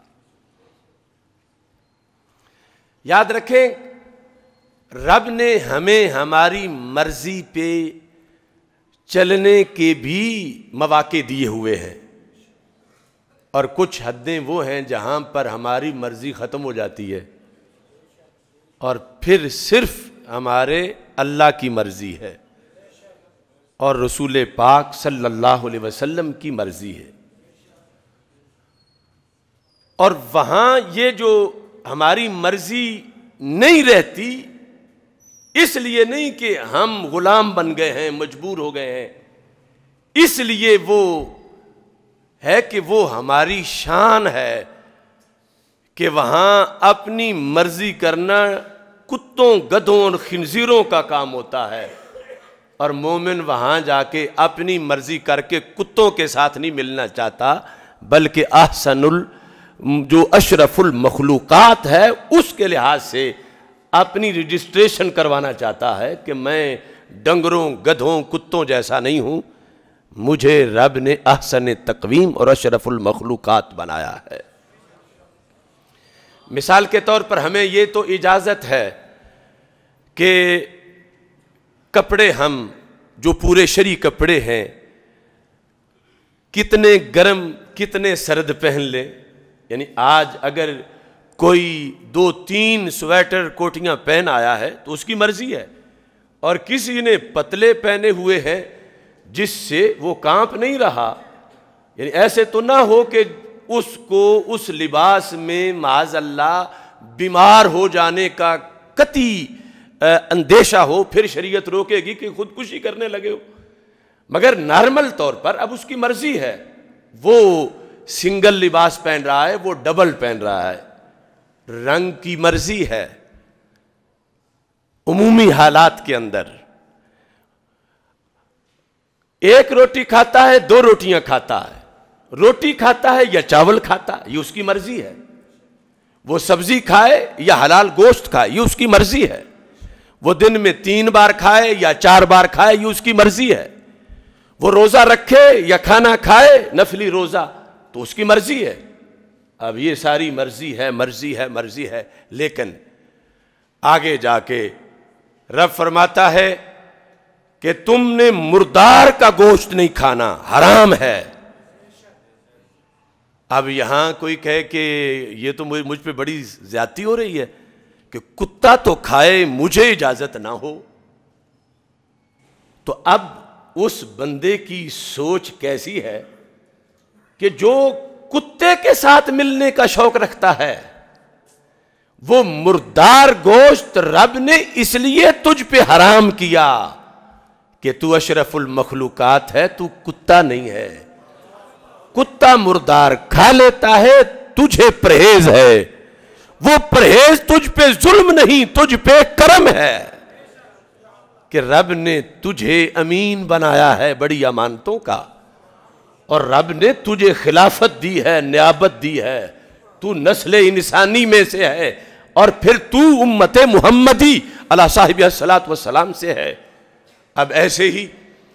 یاد رکھیں، رب نے ہمیں ہماری مرضی پہ چلنے کے بھی مواقع دیے ہوئے ہیں، اور کچھ حدیں وہ ہیں جہاں پر ہماری مرضی ختم ہو جاتی ہے اور پھر صرف ہمارے اللہ کی مرضی ہے اور رسول پاک صلی اللہ علیہ وسلم کی مرضی ہے. اور وہاں یہ جو ہماری مرضی نہیں رہتی، اس لیے نہیں کہ ہم غلام بن گئے ہیں، مجبور ہو گئے ہیں، اس لیے وہ ہے کہ وہ ہماری شان ہے کہ وہاں اپنی مرضی کرنا کتوں، گدھوں اور خنزیروں کا کام ہوتا ہے، اور مومن وہاں جا کے اپنی مرضی کر کے کتوں کے ساتھ نہیں ملنا چاہتا، بلکہ احسن جو اشرف المخلوقات ہے اس کے لحاظ سے اپنی رجسٹریشن کروانا چاہتا ہے کہ میں ڈنگروں، گدھوں، کتوں جیسا نہیں ہوں، مجھے رب نے احسن تقویم اور اشرف المخلوقات بنایا ہے. مثال کے طور پر ہمیں یہ تو اجازت ہے کہ کپڑے ہم جو پورے شرعی کپڑے ہیں کتنے گرم کتنے سرد پہن لیں. یعنی آج اگر کوئی 2-3 سویٹر کوٹیاں پہن آیا ہے تو اس کی مرضی ہے، اور کسی نے پتلے پہنے ہوئے ہیں جس سے وہ کانپ نہیں رہا. یعنی ایسے تو نہ ہو کہ اس کو اس لباس میں معاذ اللہ بیمار ہو جانے کا قطعی اندیشہ ہو، پھر شریعت روکے گی کہ خودکشی کرنے لگے ہو. مگر نارمل طور پر اب اس کی مرضی ہے، وہ سنگل لباس پہن رہا ہے، وہ ڈبل پہن رہا ہے، رنگ کی مرضی ہے. عمومی حالات کے اندر ایک روٹی کھاتا ہے، 2 روٹیاں کھاتا ہے، روٹی کھاتا ہے یا چاول کھاتا ہے، یہ اس کی مرضی ہے. وہ سبزی کھائے یا حلال گوشت کھائے، یہ اس کی مرضی ہے. وہ دن میں 3 بار کھائے یا 4 بار کھائے، یہ اس کی مرضی ہے. وہ روزہ رکھے یا کھانا کھائے نفلی روزہ، تو اس کی مرضی ہے. اب یہ ساری مرضی ہے، مرضی ہے، مرضی ہے. لیکن آگے جا کے رب فرماتا ہے کہ تم نے مردار کا گوشت نہیں کھانا، حرام ہے. اب یہاں کوئی کہے کہ یہ تو مجھ پہ بڑی زیادتی ہو رہی ہے کہ کتا تو کھائے مجھے اجازت نہ ہو. تو اب اس بندے کی سوچ کیسی ہے کہ جو کتے کے ساتھ ملنے کا شوق رکھتا ہے، وہ مردار گوشت رب نے اس لیے تجھ پہ حرام کیا کہ تو اشرف المخلوقات ہے، تو کتا نہیں ہے. کتا مردار کھا لیتا ہے، تجھے پرہیز ہے. وہ پرہیز تجھ پہ ظلم نہیں، تجھ پہ کرم ہے کہ رب نے تجھے امین بنایا ہے بڑی امانتوں کا، اور رب نے تجھے خلافت دی ہے، نیابت دی ہے. تو نسل انسانی میں سے ہے، اور پھر تو امت محمدی علی صاحب الصلاۃ والسلام سے ہے. اب ایسے ہی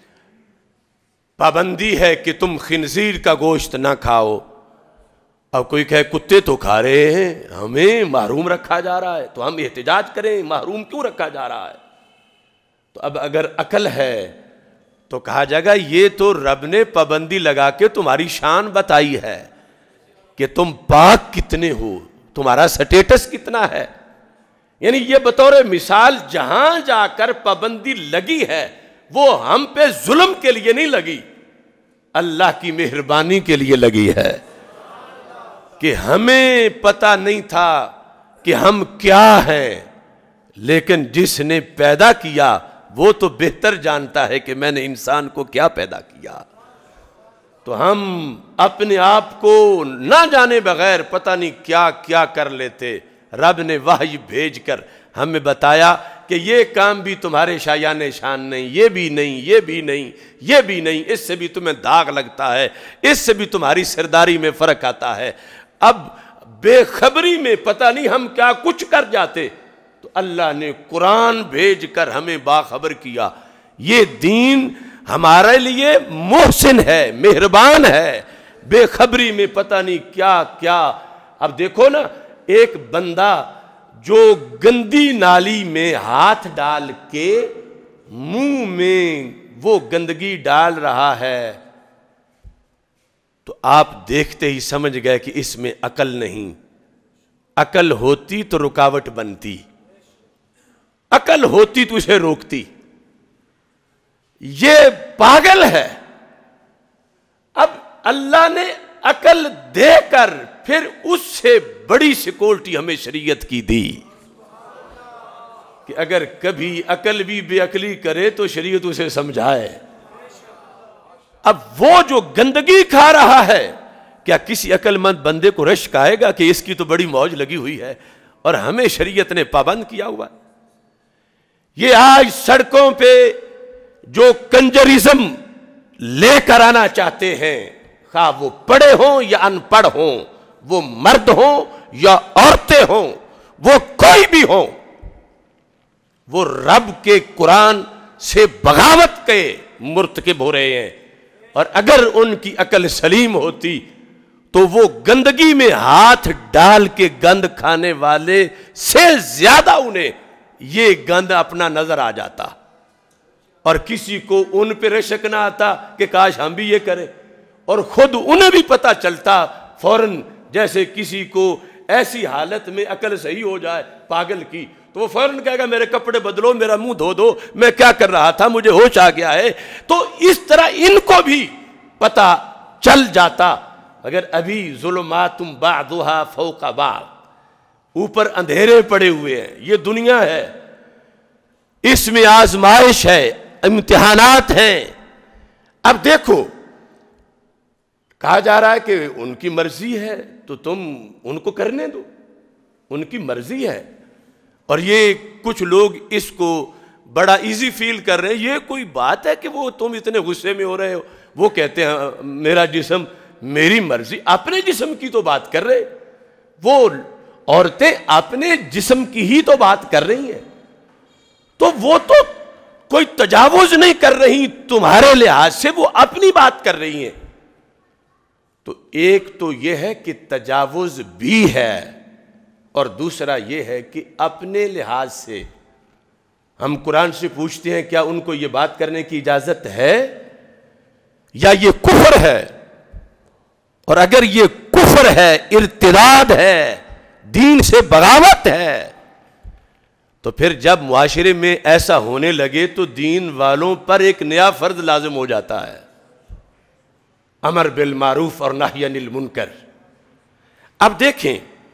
پابندی ہے کہ تم خنزیر کا گوشت نہ کھاؤ. اب کوئی کہے کتے تو کھا رہے ہیں، ہمیں محروم رکھا جا رہا ہے، تو ہم احتجاج کریں محروم کیوں رکھا جا رہا ہے. تو اب اگر عقل ہے تو کہا جائے گا یہ تو رب نے پابندی لگا کے تمہاری شان بتائی ہے کہ تم پاک کتنے ہو، تمہارا سٹیٹس کتنا ہے. یعنی یہ بطور مثال جہاں جا کر پابندی لگی ہے وہ ہم پہ ظلم کے لیے نہیں لگی، اللہ کی مہربانی کے لیے لگی ہے کہ ہمیں پتہ نہیں تھا کہ ہم کیا ہیں، لیکن جس نے پیدا کیا وہ تو بہتر جانتا ہے کہ میں نے انسان کو کیا پیدا کیا. تو ہم اپنے آپ کو نہ جانے بغیر پتہ نہیں کیا کیا کر لیتے. رب نے وحی بھیج کر ہمیں بتایا کہ یہ کام بھی تمہارے شایان شان نہیں، یہ بھی نہیں، یہ بھی نہیں، یہ بھی نہیں، اس سے بھی تمہیں داغ لگتا ہے، اس سے بھی تمہاری سرداری میں فرق آتا ہے. اب بے خبری میں پتہ نہیں ہم کیا کچھ کر جاتے، تو اللہ نے قرآن بھیج کر ہمیں باخبر کیا. یہ دین ہمارے لیے محسن ہے، مہربان ہے. بے خبری میں پتہ نہیں کیا کیا. اب دیکھو نا، ایک بندہ جو گندی نالی میں ہاتھ ڈال کے منہ میں وہ گندگی ڈال رہا ہے، تو آپ دیکھتے ہی سمجھ گئے کہ اس میں عقل نہیں. عقل ہوتی تو رکاوٹ بنتی، عقل ہوتی تو اسے روکتی. یہ پاگل ہے. اب اللہ نے عقل دے کر پھر اس سے بڑی سیکورٹی ہمیں شریعت کی دی کہ اگر کبھی عقل بھی بے عقلی کرے تو شریعت اسے سمجھائے. اب وہ جو گندگی کھا رہا ہے، کیا کسی عقل مند بندے کو رشک آئے گا کہ اس کی تو بڑی موج لگی ہوئی ہے اور ہمیں شریعت نے پابند کیا ہوا ہے؟ یہ آج سڑکوں پہ جو کنجریزم لے کر آنا چاہتے ہیں، خواہ وہ پڑھے ہوں یا ان پڑھ ہوں، وہ مرد ہوں یا عورتیں ہوں، وہ کوئی بھی ہوں، وہ رب کے قرآن سے بغاوت کے مرتکب ہو رہے ہیں. اور اگر ان کی عقل سلیم ہوتی تو وہ گندگی میں ہاتھ ڈال کے گند کھانے والے سے زیادہ انہیں یہ گند اپنا نظر آ جاتا، اور کسی کو ان پہ رشک نہ آتا کہ کاش ہم بھی یہ کریں. اور خود انہیں بھی پتہ چلتا فوراً، جیسے کسی کو ایسی حالت میں عقل صحیح ہو جائے پاگل کی تو وہ فوراً کہے گا میرے کپڑے بدلو، میرا منہ دھو دو، میں کیا کر رہا تھا، مجھے ہوش آ گیا ہے. تو اس طرح ان کو بھی پتہ چل جاتا. اگر ابھی ظلمات بعضها فوق بعض، اوپر اندھیرے پڑے ہوئے ہیں، یہ دنیا ہے، اس میں آزمائش ہے، امتحانات ہیں. اب دیکھو کہا جا رہا ہے کہ ان کی مرضی ہے تو تم ان کو کرنے دو، ان کی مرضی ہے. اور یہ کچھ لوگ اس کو بڑا ایزی فیل کر رہے ہیں. یہ کوئی بات ہے کہ وہ تم اتنے غصے میں ہو رہے ہو؟ وہ کہتے ہیں میرا جسم میری مرضی. اپنے جسم کی تو بات کر رہے، وہ عورتیں اپنے جسم کی ہی تو بات کر رہی ہیں. تو وہ تو کوئی تجاوز نہیں کر رہی تمہارے لحاظ سے، وہ اپنی بات کر رہی ہیں. تو ایک تو یہ ہے کہ تجاوز بھی ہے، اور دوسرا یہ ہے کہ اپنے لحاظ سے ہم قرآن سے پوچھتے ہیں کیا ان کو یہ بات کرنے کی اجازت ہے یا یہ کفر ہے؟ اور اگر یہ کفر ہے، ارتداد ہے، دین سے بغاوت ہے، تو پھر جب معاشرے میں ایسا ہونے لگے تو دین والوں پر ایک نیا فرض لازم ہو جاتا ہے، امر بالمعروف اور نہی عن المنکر. اب دیکھیں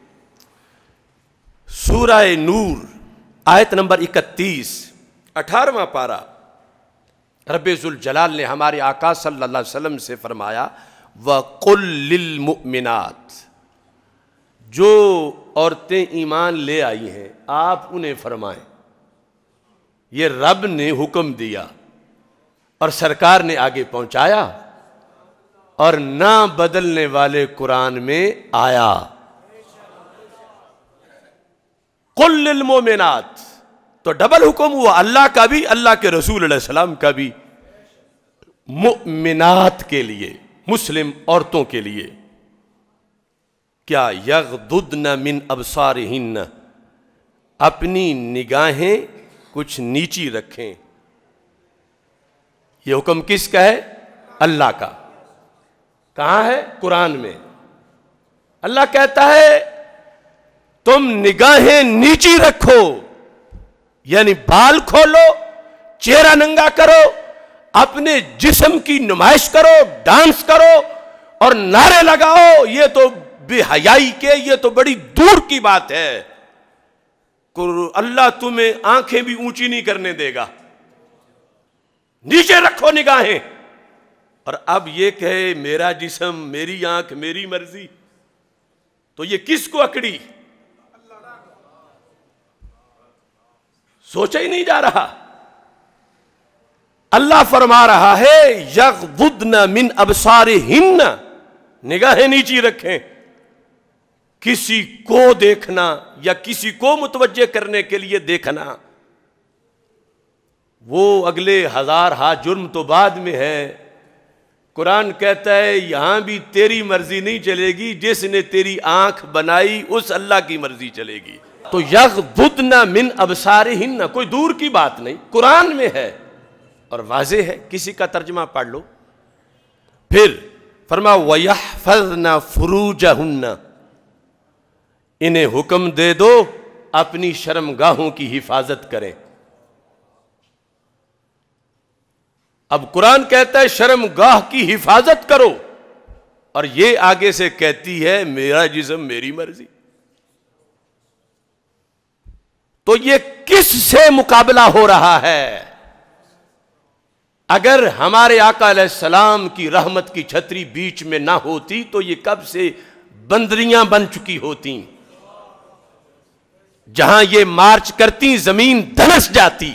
سورہ نور آیت نمبر 31، 18واں پارہ. رب ذوالجلال نے ہمارے آقا صلی اللہ علیہ وسلم سے فرمایا وَقُلْ لِلْمُؤْمِنَاتِ، جو عورتیں ایمان لے آئی ہیں آپ انہیں فرمائیں. یہ رب نے حکم دیا اور سرکار نے آگے پہنچایا، اور نہ بدلنے والے قرآن میں آیا. قُلْ لِلْمُؤْمِنَاتِ، تو ڈبل حکم ہوا، اللہ کا بھی، اللہ کے رسول علیہ السلام کا بھی. مؤمنات کے لیے، مسلم عورتوں کے لیے، کیا یغضضن من ابصارہن، اپنی نگاہیں کچھ نیچی رکھیں. یہ حکم کس کا ہے؟ اللہ کا. کہاں ہے؟ قرآن میں. اللہ کہتا ہے تم نگاہیں نیچی رکھو، یعنی بال کھولو، چہرہ ننگا کرو، اپنے جسم کی نمائش کرو، ڈانس کرو اور نعرے لگاؤ. یہ تو بے حیائی کے، یہ تو بڑی دور کی بات ہے. اللہ تمہیں آنکھیں بھی اونچی نہیں کرنے دے گا. نیچے رکھو نگاہیں. اور اب یہ کہے میرا جسم، میری آنکھ، میری مرضی، تو یہ کس کو اکڑی؟ سوچا ہی نہیں جا رہا. اللہ فرما رہا ہے یغضضن من ابصارہن، نگاہیں نیچی رکھیں. کسی کو دیکھنا یا کسی کو متوجہ کرنے کے لیے دیکھنا، وہ اگلے 1000 ہاتھ جرم تو بعد میں ہے. قرآن کہتا ہے یہاں بھی تیری مرضی نہیں چلے گی، جس نے تیری آنکھ بنائی اس اللہ کی مرضی چلے گی. تو یغضضن من ابصارہن کوئی دور کی بات نہیں، قرآن میں ہے اور واضح ہے. کسی کا ترجمہ پڑھ لو. پھر فرمایا وَيَحْفَظْنَ فُرُوجَهُنَّ، انہیں حکم دے دو اپنی شرمگاہوں کی حفاظت کریں۔ اب قرآن کہتا ہے شرمگاہ کی حفاظت کرو، اور یہ آگے سے کہتی ہے میرا جسم میری مرضی۔ تو یہ کس سے مقابلہ ہو رہا ہے؟ اگر ہمارے آقا علیہ السلام کی رحمت کی چھتری بیچ میں نہ ہوتی تو یہ کب سے بندریاں بن چکی ہوتی، جہاں یہ مارچ کرتی زمین دھنس جاتی۔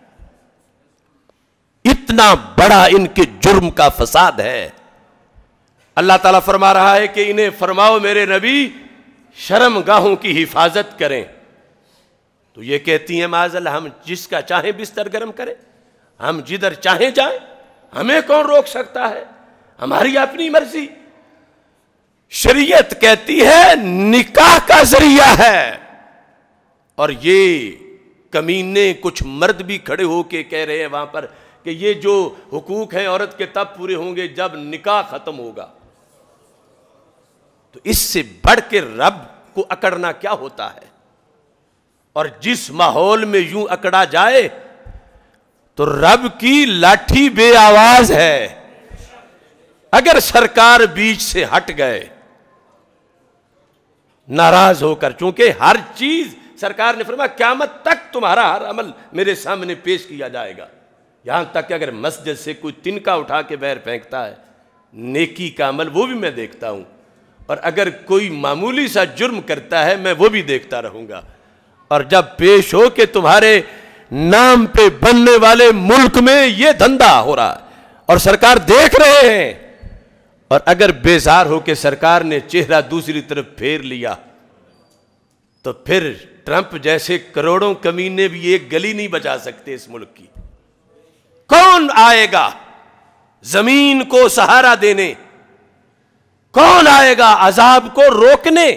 اتنا بڑا ان کے جرم کا فساد ہے۔ اللہ تعالیٰ فرما رہا ہے کہ انہیں فرماؤ میرے نبی شرمگاہوں کی حفاظت کریں، تو یہ کہتی ہیں معاذ اللہ ہم جس کا چاہیں بستر گرم کریں، ہم جدھر چاہیں جائیں، ہمیں کون روک سکتا ہے، ہماری اپنی مرضی۔ شریعت کہتی ہے نکاح کا ذریعہ ہے، اور یہ کمینے کچھ مرد بھی کھڑے ہو کے کہہ رہے ہیں وہاں پر کہ یہ جو حقوق ہیں عورت کے تب پورے ہوں گے جب نکاح ختم ہوگا۔ تو اس سے بڑھ کے رب کو اکڑنا کیا ہوتا ہے؟ اور جس ماحول میں یوں اکڑا جائے تو رب کی لاٹھی بے آواز ہے۔ اگر سرکار بیچ سے ہٹ گئے ناراض ہو کر، چونکہ ہر چیز سرکار نے فرمایا قیامت تک تمہارا ہر عمل میرے سامنے پیش کیا جائے گا، یہاں تک کہ اگر مسجد سے کوئی تنکا اٹھا کے باہر پھینکتا ہے نیکی کا عمل وہ بھی میں دیکھتا ہوں، اور اگر کوئی معمولی سا جرم کرتا ہے میں وہ بھی دیکھتا رہوں گا۔ اور جب پیش ہو کہ تمہارے نام پہ بننے والے ملک میں یہ دھندا ہو رہا ہے اور سرکار دیکھ رہے ہیں، اور اگر بیزار ہو کہ سرکار نے چہرہ دوسری طرف پھیر لیا تو پھر ٹرمپ جیسے کروڑوں کمینے بھی ایک گلی نہیں بچا سکتے اس ملک کی۔ کون آئے گا زمین کو سہارا دینے؟ کون آئے گا عذاب کو روکنے؟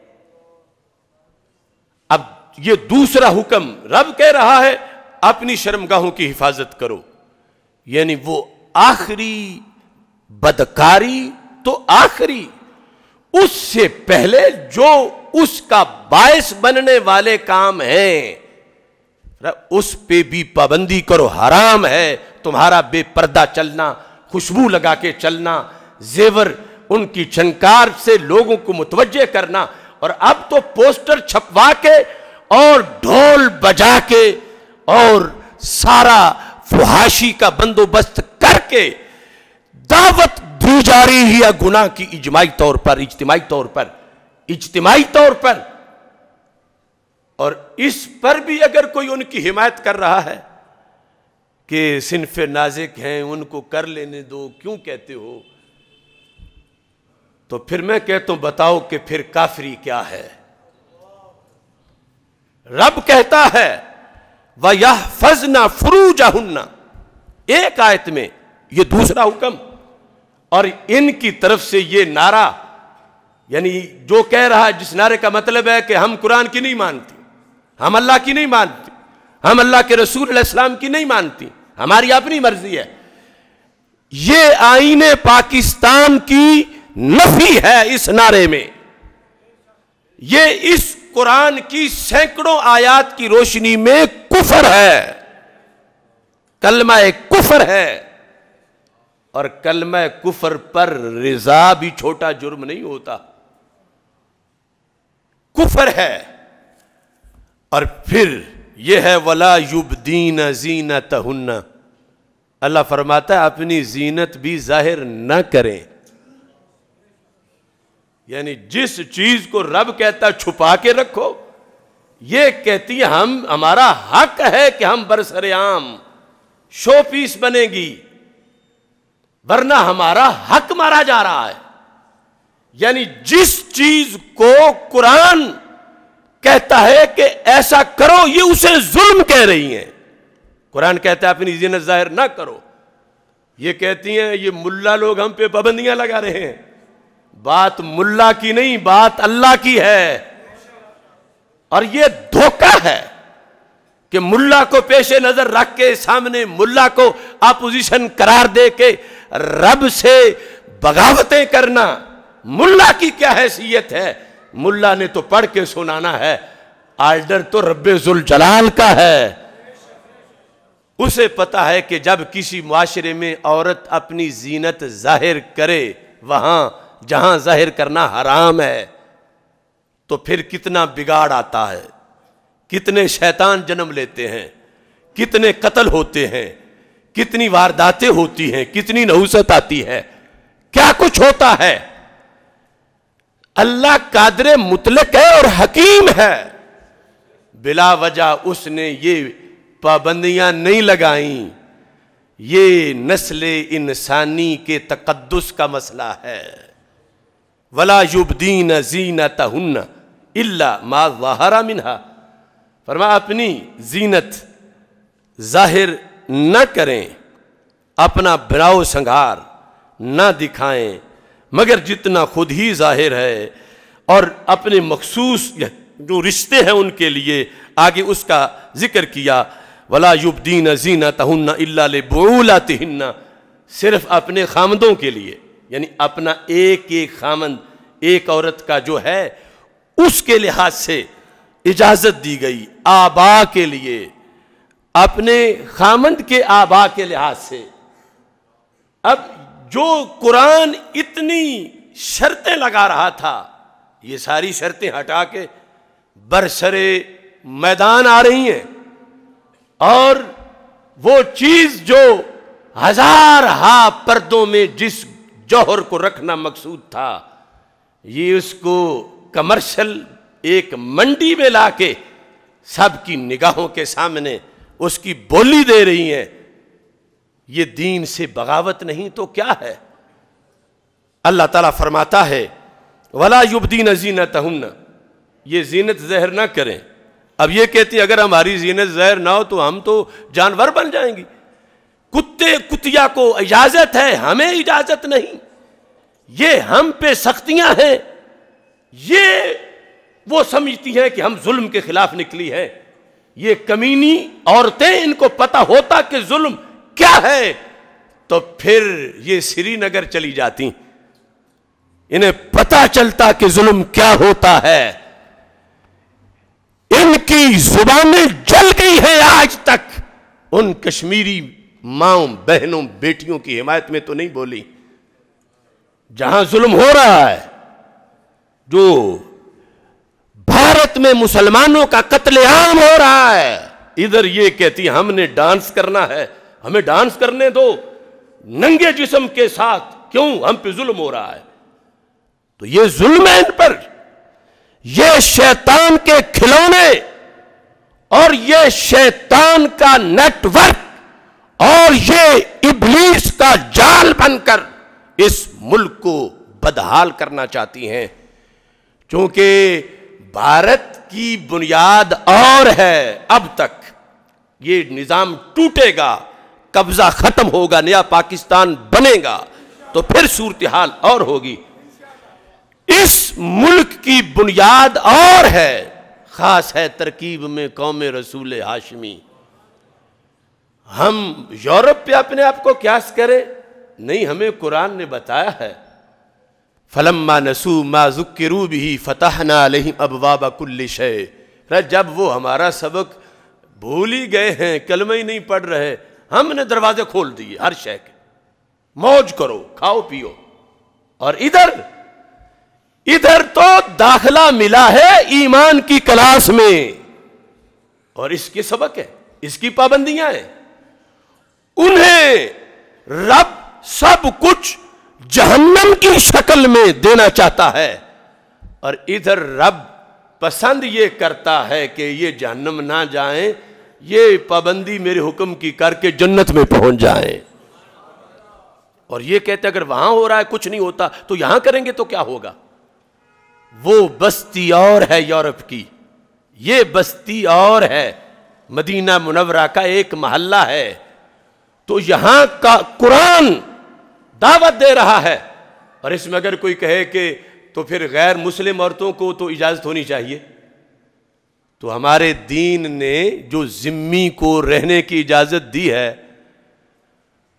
اب یہ دوسرا حکم رب کہہ رہا ہے اپنی شرمگاہوں کی حفاظت کرو، یعنی وہ آخری بدکاری تو آخری، اس سے پہلے جو اس کا باعث بننے والے کام ہیں اس پہ بھی پابندی کرو۔ حرام ہے تمہارا بے پردہ چلنا، خوشبو لگا کے چلنا، زیور ان کی چھنکار سے لوگوں کو متوجہ کرنا، اور اب تو پوسٹر چھپوا کے اور ڈھول بجا کے اور سارا فحاشی کا بندوبست کر کے دعوت دی جا رہی ہے گناہ کی اجتماعی طور پر، اور اس پر بھی اگر کوئی ان کی حمایت کر رہا ہے کہ صنف نازک ہیں ان کو کر لینے دو، کیوں کہتے ہو؟ تو پھر میں کہتا ہوں بتاؤ کہ پھر کافری کیا ہے؟ رب کہتا ہے وَيَحْفَظْنَ فُرُوجَهُنَّ، ایک آیت میں یہ دوسرا حکم، اور ان کی طرف سے یہ نعرہ، یعنی جو کہہ رہا ہے جس نعرے کا مطلب ہے کہ ہم قرآن کی نہیں مانتی، ہم اللہ کی نہیں مانتی، ہم اللہ کے رسول علیہ السلام کی نہیں مانتی، ہماری اپنی مرضی ہے، یہ آئین پاکستان کی نفی ہے اس نعرے میں۔ یہ اس قرآن کی سینکڑوں آیات کی روشنی میں کفر ہے، کلمہ کفر ہے، اور کلمہ کفر پر رضا بھی چھوٹا جرم نہیں ہوتا، کفر ہے۔ اور پھر یہ ہے وَلَا يُبْدِينَ زِينَتَهُنَّ، اللہ فرماتا ہے اپنی زینت بھی ظاہر نہ کریں، یعنی جس چیز کو رب کہتا ہے چھپا کے رکھو، یہ کہتی ہے ہمارا حق ہے کہ ہم برسر عام شو پیس بنے گی، ورنہ ہمارا حق مارا جا رہا ہے۔ یعنی جس چیز کو قرآن کہتا ہے کہ ایسا کرو یہ اسے ظلم کہہ رہی ہیں، قرآن کہتا ہے اپنی زینت ظاہر نہ کرو، یہ کہتی ہیں یہ ملا لوگ ہم پہ پابندیاں لگا رہے ہیں۔ بات ملا کی نہیں، بات اللہ کی ہے، اور یہ دھوکہ ہے کہ ملا کو پیش نظر رکھ کے سامنے ملا کو اپوزیشن قرار دے کے رب سے بغاوتیں کرنا ملا کی کیا حیثیت ہے؟ ملا نے تو پڑھ کے سنانا ہے، آرڈر تو رب ذوالجلال کا ہے۔ اسے پتا ہے کہ جب کسی معاشرے میں عورت اپنی زینت ظاہر کرے وہاں جہاں ظاہر کرنا حرام ہے تو پھر کتنا بگاڑ آتا ہے، کتنے شیطان جنم لیتے ہیں، کتنے قتل ہوتے ہیں، کتنی وارداتیں ہوتی ہیں، کتنی نحوست آتی ہے، کیا کچھ ہوتا ہے۔ اللہ قادر مطلق ہے اور حکیم ہے، بلا وجہ اس نے یہ پابندیاں نہیں لگائیں۔ یہ نسل انسانی کے تقدس کا مسئلہ ہے۔ وَلَا يُبْدِينَ زِينَتَهُنَّ إِلَّا مَا ظَهَرَ مِنْهَا، فرمایا اپنی زینت ظاہر نہ کریں، اپنا بناؤ سنگار نہ دکھائیں مگر جتنا خود ہی ظاہر ہے، اور اپنے مخصوص جو رشتے ہیں ان کے لیے آگے اس کا ذکر کیا، وَلَا يُبْدِينَ زِينَتَهُنَّ إِلَّا لِبُعُولَاتِهِنَّ، صرف اپنے خامندوں کے لیے، یعنی اپنا ایک ایک خامند ایک عورت کا جو ہے اس کے لحاظ سے اجازت دی گئی، آبا کے لیے، اپنے خامند کے آبا کے لحاظ سے۔ اب جو قرآن اتنی شرطیں لگا رہا تھا، یہ ساری شرطیں ہٹا کے برسرے میدان آ رہی ہیں، اور وہ چیز جو ہزار پردوں میں جس جوہر کو رکھنا مقصود تھا، یہ اس کو کمرشل ایک منڈی میں لا کے سب کی نگاہوں کے سامنے اس کی بولی دے رہی ہیں۔ یہ دین سے بغاوت نہیں تو کیا ہے؟ اللہ تعالیٰ فرماتا ہے وَلَا يُبْدِينَ زِينَتَهُنَّ، یہ زینت ظاہر نہ کریں۔ اب یہ کہتی ہے اگر ہماری زینت ظاہر نہ ہو تو ہم تو جانور بن جائیں گی، کتے کتیا کو اجازت ہے، ہمیں اجازت نہیں، یہ ہم پہ سختیاں ہیں، یہ وہ سمجھتی ہیں کہ ہم ظلم کے خلاف نکلی ہے۔ یہ کمینی عورتیں، ان کو پتہ ہوتا کہ ظلم کیا ہے تو پھر یہ سری نگر چلی جاتی، انہیں پتہ چلتا کہ ظلم کیا ہوتا ہے۔ ان کی زبانیں جل گئی ہیں آج تک، ان کشمیری ماؤں بہنوں بیٹیوں کی حمایت میں تو نہیں بولی۔ جہاں ظلم ہو رہا ہے، جو بھارت میں مسلمانوں کا قتل عام ہو رہا ہے، ادھر یہ کہتی ہم نے ڈانس کرنا ہے، ہمیں ڈانس کرنے دو ننگے جسم کے ساتھ، کیوں ہم پہ ظلم ہو رہا ہے؟ تو یہ ظلم ہے ان پر، یہ شیطان کے کھلونے اور یہ شیطان کا نیٹ ورک اور یہ ابلیس کا جال بن کر اس ملک کو بدحال کرنا چاہتی ہیں۔ چونکہ بھارت کی بنیاد اور ہے، اب تک یہ نظام ٹوٹے گا، قبضہ ختم ہوگا، نیا پاکستان بنے گا تو پھر صورتحال اور ہوگی۔ اس ملک کی بنیاد اور ہے، خاص ہے ترکیب میں قوم رسول ہاشمی۔ ہم یورپ پہ اپنے آپ کو قیاس کریں؟ نہیں، ہمیں قرآن نے بتایا ہے فَلَمَّا نَسُوا مَا ذُكِّرُوا بِهِ فَتَحْنَا عَلَيْهِمْ أَبْوَابَ كُلِّ شَيْءٍ، جب وہ ہمارا سبق بھول ہی گئے ہیں، کلمہ ہی نہیں پڑھ رہے، ہم نے دروازے کھول دیے ہر شے کے، موج کرو، کھاؤ پیو۔ اور ادھر تو داخلہ ملا ہے ایمان کی کلاس میں، اور اس کے سبق ہے، اس کی پابندیاں ہیں۔ انہیں رب سب کچھ جہنم کی شکل میں دینا چاہتا ہے، اور ادھر رب پسند یہ کرتا ہے کہ یہ جہنم نہ جائیں، یہ پابندی میرے حکم کی کر کے جنت میں پہنچ جائیں۔ اور یہ کہتے اگر وہاں ہو رہا ہے کچھ نہیں ہوتا تو یہاں کریں گے تو کیا ہوگا؟ وہ بستی اور ہے یورپ کی، یہ بستی اور ہے، مدینہ منورہ کا ایک محلہ ہے، تو یہاں کا قرآن دعوت دے رہا ہے، اور اس میں اگر کوئی کہے کہ تو پھر غیر مسلم عورتوں کو تو اجازت ہونی چاہیے، تو ہمارے دین نے جو ذمی کو رہنے کی اجازت دی ہے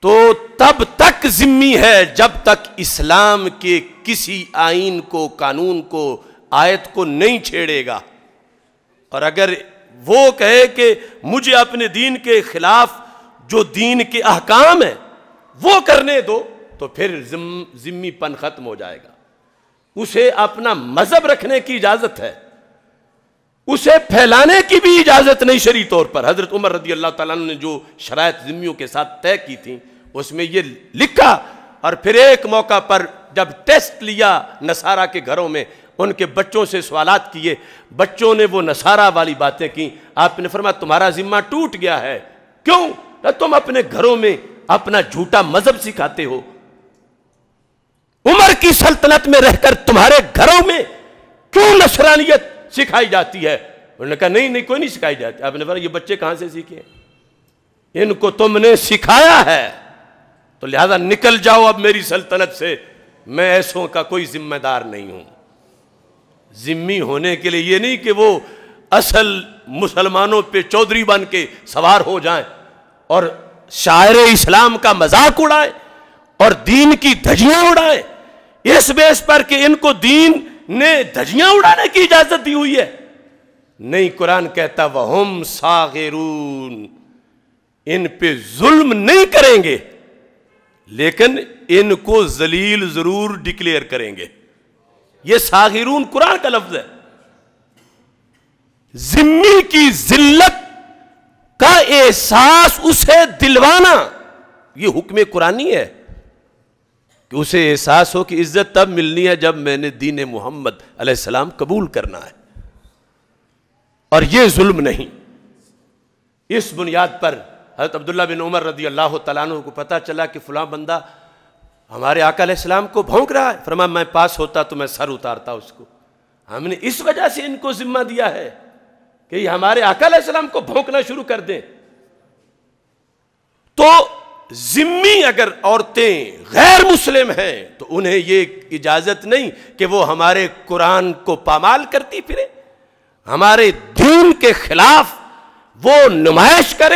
تو تب تک ذمہ ہے جب تک اسلام کے کسی آئین کو، قانون کو، آیت کو نہیں چھیڑے گا. اور اگر وہ کہے کہ مجھے اپنے دین کے خلاف جو دین کے احکام ہیں وہ کرنے دو، تو پھر ذمی پن ختم ہو جائے گا. اسے اپنا مذہب رکھنے کی اجازت ہے، اسے پھیلانے کی بھی اجازت نہیں شرعی طور پر. حضرت عمر رضی اللہ تعالیٰ عنہ نے جو شرائط ذمیوں کے ساتھ طے کی تھیں اس میں یہ لکھا. اور پھر ایک موقع پر جب ٹیسٹ لیا نصارہ کے گھروں میں، ان کے بچوں سے سوالات کیے، بچوں نے وہ نصارہ والی باتیں کی. آپ نے فرمایا تمہارا ذمہ ٹوٹ گیا ہے. کیوں؟ تم اپنے گھروں میں اپنا جھوٹا مذہب سکھاتے ہو. عمر کی سلطنت میں رہ کر تمہارے گھروں میں کیوں نصرانیت سکھائی جاتی ہے؟ انہوں نے کہا نہیں کوئی نہیں سکھائی جاتی. آپ نے فرمایا یہ بچے کہاں سے سیکھے؟ ان کو تم نے سکھایا ہے، تو لہذا نکل جاؤ اب میری سلطنت سے. میں ایسوں کا کوئی ذمہ دار نہیں ہوں. ذمی ہونے کے لیے یہ نہیں کہ وہ اصل مسلمانوں پہ چودھری بن کے سوار ہو جائیں اور شاعر اسلام کا مذاق اڑائیں اور دین کی دھجیاں اڑائیں اس بیس پر کہ ان کو دین نے دھجیاں اڑانے کی اجازت دی ہوئی ہے. نہیں، قرآن کہتا وَهُمْ صَاغِرُونَ، ان پہ ظلم نہیں کریں گے لیکن ان کو ذلیل ضرور ڈکلیئر کریں گے. یہ صاغرون قرآن کا لفظ ہے. ذمی کی ذلت کا احساس اسے دلوانا یہ حکم قرآنی ہے کہ اسے احساس ہو کہ عزت تب ملنی ہے جب میں نے دین محمد علیہ السلام قبول کرنا ہے، اور یہ ظلم نہیں. اس بنیاد پر حضرت عبداللہ بن عمر رضی اللہ تعالیٰ عنہ کو پتا چلا کہ فلاں بندہ ہمارے آقا علیہ السلام کو بھونک رہا ہے. فرمایا میں پاس ہوتا تو میں سر اتارتا اس کو. ہم نے اس وجہ سے ان کو ذمہ دیا ہے کہ یہ ہمارے آقا علیہ السلام کو بھونکنا شروع کر دیں. تو ذمی اگر عورتیں غیر مسلم ہیں تو انہیں یہ اجازت نہیں کہ وہ ہمارے قرآن کو پامال کرتی پھرے، ہمارے دین کے خلاف وہ نمائش کرے.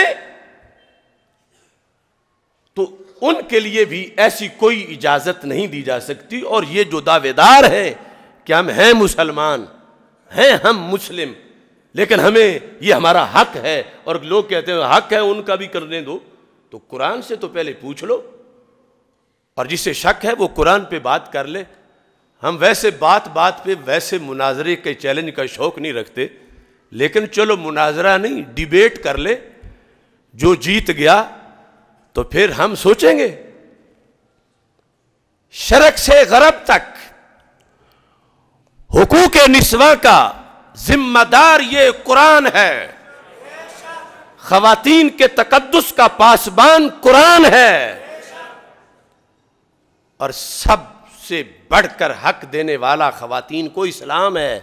تو ان کے لیے بھی ایسی کوئی اجازت نہیں دی جا سکتی. اور یہ جو دعوے دار ہیں کہ ہم ہیں مسلمان ہیں، ہم مسلم، لیکن ہمیں یہ ہمارا حق ہے، اور لوگ کہتے ہیں حق ہے ان کا بھی کرنے دو، تو قرآن سے تو پہلے پوچھ لو. اور جسے شک ہے وہ قرآن پہ بات کر لے. ہم ویسے بات پہ ویسے مناظرے کے چیلنج کا شوق نہیں رکھتے، لیکن چلو مناظرہ نہیں ڈیبیٹ کر لے. جو جیت گیا تو پھر ہم سوچیں گے. شرق سے غرب تک حقوق نسواں کا ذمہ دار یہ قرآن ہے. خواتین کے تقدس کا پاسبان قرآن ہے، اور سب سے بڑھ کر حق دینے والا خواتین کو اسلام ہے.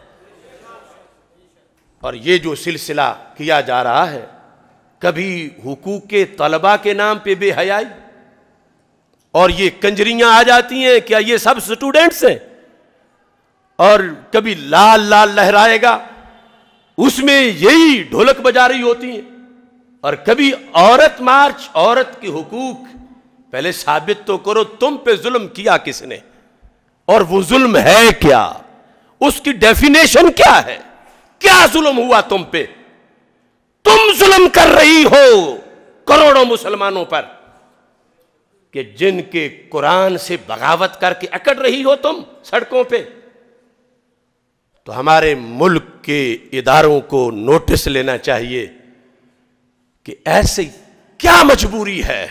اور یہ جو سلسلہ کیا جا رہا ہے، کبھی حقوق طلبہ کے نام پہ بے حیائی، اور یہ کنجریاں آ جاتی ہیں کیا یہ سب سٹوڈنٹس ہیں، اور کبھی لال لال لہرائے گا اس میں یہی ڈھولک بجا رہی ہوتی ہیں، اور کبھی عورت مارچ، عورت کے حقوق. پہلے ثابت تو کرو تم پہ ظلم کیا کس نے، اور وہ ظلم ہے کیا، اس کی ڈیفینیشن کیا ہے، کیا ظلم ہوا تم پہ. تم ظلم کر رہی ہو کروڑوں مسلمانوں پر کہ جن کے قرآن سے بغاوت کر کے اکڑ رہی ہو تم سڑکوں پہ. تو ہمارے ملک کے اداروں کو نوٹس لینا چاہیے کہ ایسی کیا مجبوری ہے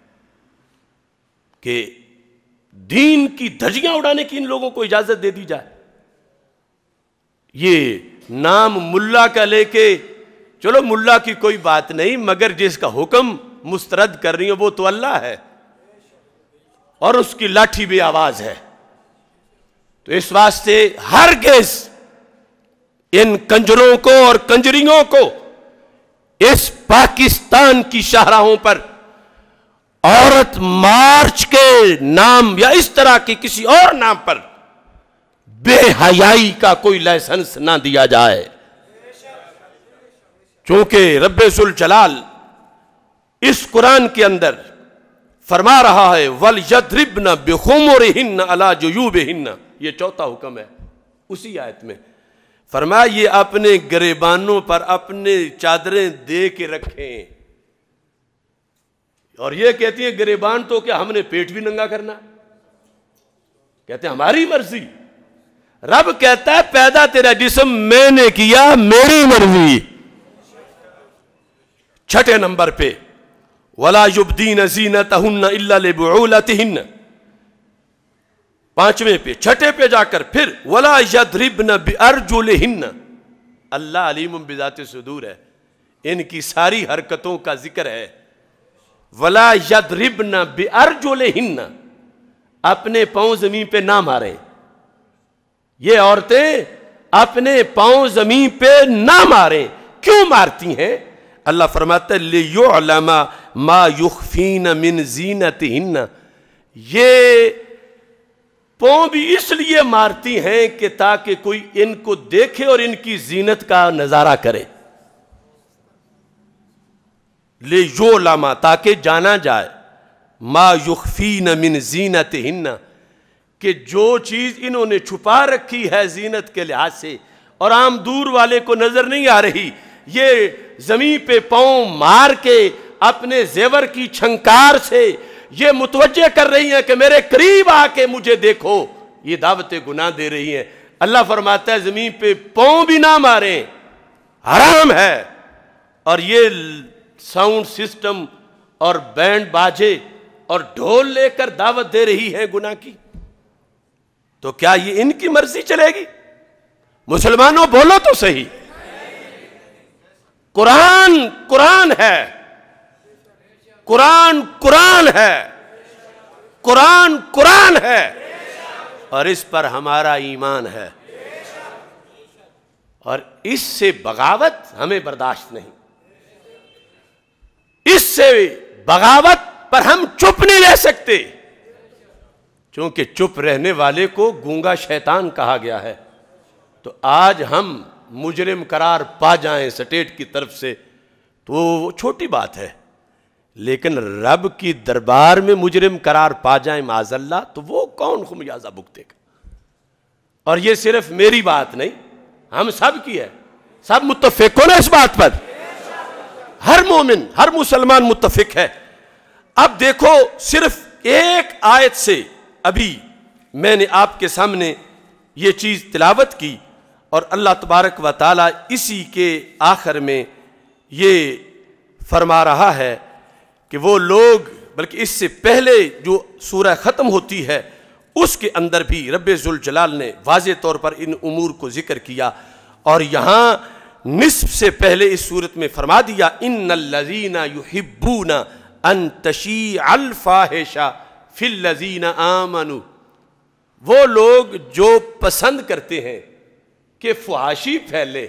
کہ دین کی دھجیاں اڑانے کی ان لوگوں کو اجازت دے دی جائے. یہ نام ملا کا لے کے چلو ملا کی کوئی بات نہیں، مگر جس کا حکم مسترد کر رہی ہے وہ تو اللہ ہے، اور اس کی لاٹھی بے آواز ہے. تو اس واسطے ہرگز ان کنجروں کو اور کنجریوں کو اس پاکستان کی شاہراہوں پر عورت مارچ کے نام یا اس طرح کے کسی اور نام پر بے حیائی کا کوئی لائسنس نہ دیا جائے. چونکہ رب ذوالجلال اس قرآن کے اندر فرما رہا ہے وَلْيَضْرِبْنَ بِخُمُرِهِنَّ عَلَى جُيُوبِهِنَّ، یہ چوتھا حکم ہے اسی آیت میں. فرمایا یہ اپنے گریبانوں پر اپنے چادریں دے کے رکھیں. اور یہ کہتی ہیں گریبان تو کیا ہم نے پیٹ بھی ننگا کرنا؟ کہتے ہیں ہماری مرضی. رب کہتا ہے پیدا تیرا جسم میں نے کیا، میری مرضی. چھٹے نمبر پہ وَلَا يُبْدِينَ زِينَتَهُنَّ إِلَّا لِبُعُولَتِهِنَّ. پانچویں پہ چھٹے پہ جا کر پھر وَلَا يَضْرِبْنَ بِأَرْجُلِهِنَّ. اللہ علیم بذات صدور ہے، ان کی ساری حرکتوں کا ذکر ہے. وَلَا يَضْرِبْنَ بِأَرْجُلِهِنَّ، اپنے پاؤں زمین پہ نہ ماریں. یہ عورتیں اپنے پاؤں زمین پہ نہ ماریں. کیوں مارتی ہیں؟ اللہ فرماتا ہے لِيُعْلَمَ مَا يُخْفِينَ مِنْ زِينَتِهِنَّ. یہ پاؤں بھی اس لیے مارتی ہیں کہ تاکہ کوئی ان کو دیکھے اور ان کی زینت کا نظارہ کرے. لِيُعْلَمَ، تاکہ جانا جائے، مَا يُخْفِينَ مِنْ زِينَتِهِنَّ، کہ جو چیز انہوں نے چھپا رکھی ہے زینت کے لحاظ سے اور عام دور والے کو نظر نہیں آ رہی، یہ زمین پہ پاؤں مار کے اپنے زیور کی چھنکار سے یہ متوجہ کر رہی ہیں کہ میرے قریب آ کے مجھے دیکھو. یہ دعوت گناہ دے رہی ہیں. اللہ فرماتا ہے زمین پہ پاؤں بھی نہ ماریں، حرام ہے. اور یہ ساؤنڈ سسٹم اور بینڈ باجے اور ڈھول لے کر دعوت دے رہی ہے گناہ کی، تو کیا یہ ان کی مرضی چلے گی؟ مسلمانوں بولو تو صحیح. قرآن قرآن ہے، قرآن قرآن ہے، قرآن قرآن ہے، اور اس پر ہمارا ایمان ہے. اور اس سے بغاوت ہمیں برداشت نہیں. اس سے بغاوت پر ہم چپ نہیں رہ سکتے، چونکہ چپ رہنے والے کو گونگا شیطان کہا گیا ہے. تو آج ہم مجرم قرار پا جائیں سٹیٹ کی طرف سے تو وہ چھوٹی بات ہے، لیکن رب کی دربار میں مجرم قرار پا جائیں معاذ اللہ تو وہ کون خمیازہ بھگتے گا؟ اور یہ صرف میری بات نہیں، ہم سب کی ہے، سب متفق ہو نا اس بات پر. ہر مومن، ہر مسلمان متفق ہے. اب دیکھو صرف ایک آیت سے ابھی میں نے آپ کے سامنے یہ چیز تلاوت کی، اور اللہ تبارک و تعالی اسی کے آخر میں یہ فرما رہا ہے کہ وہ لوگ، بلکہ اس سے پہلے جو سورہ ختم ہوتی ہے اس کے اندر بھی رب ذوالجلال نے واضح طور پر ان امور کو ذکر کیا، اور یہاں نصف سے پہلے اس صورت میں فرما دیا ان الذین یحبون ان تشیع الفاحشہ فی الذین آمنوا. وہ لوگ جو پسند کرتے ہیں کہ فحاشی پھیلے،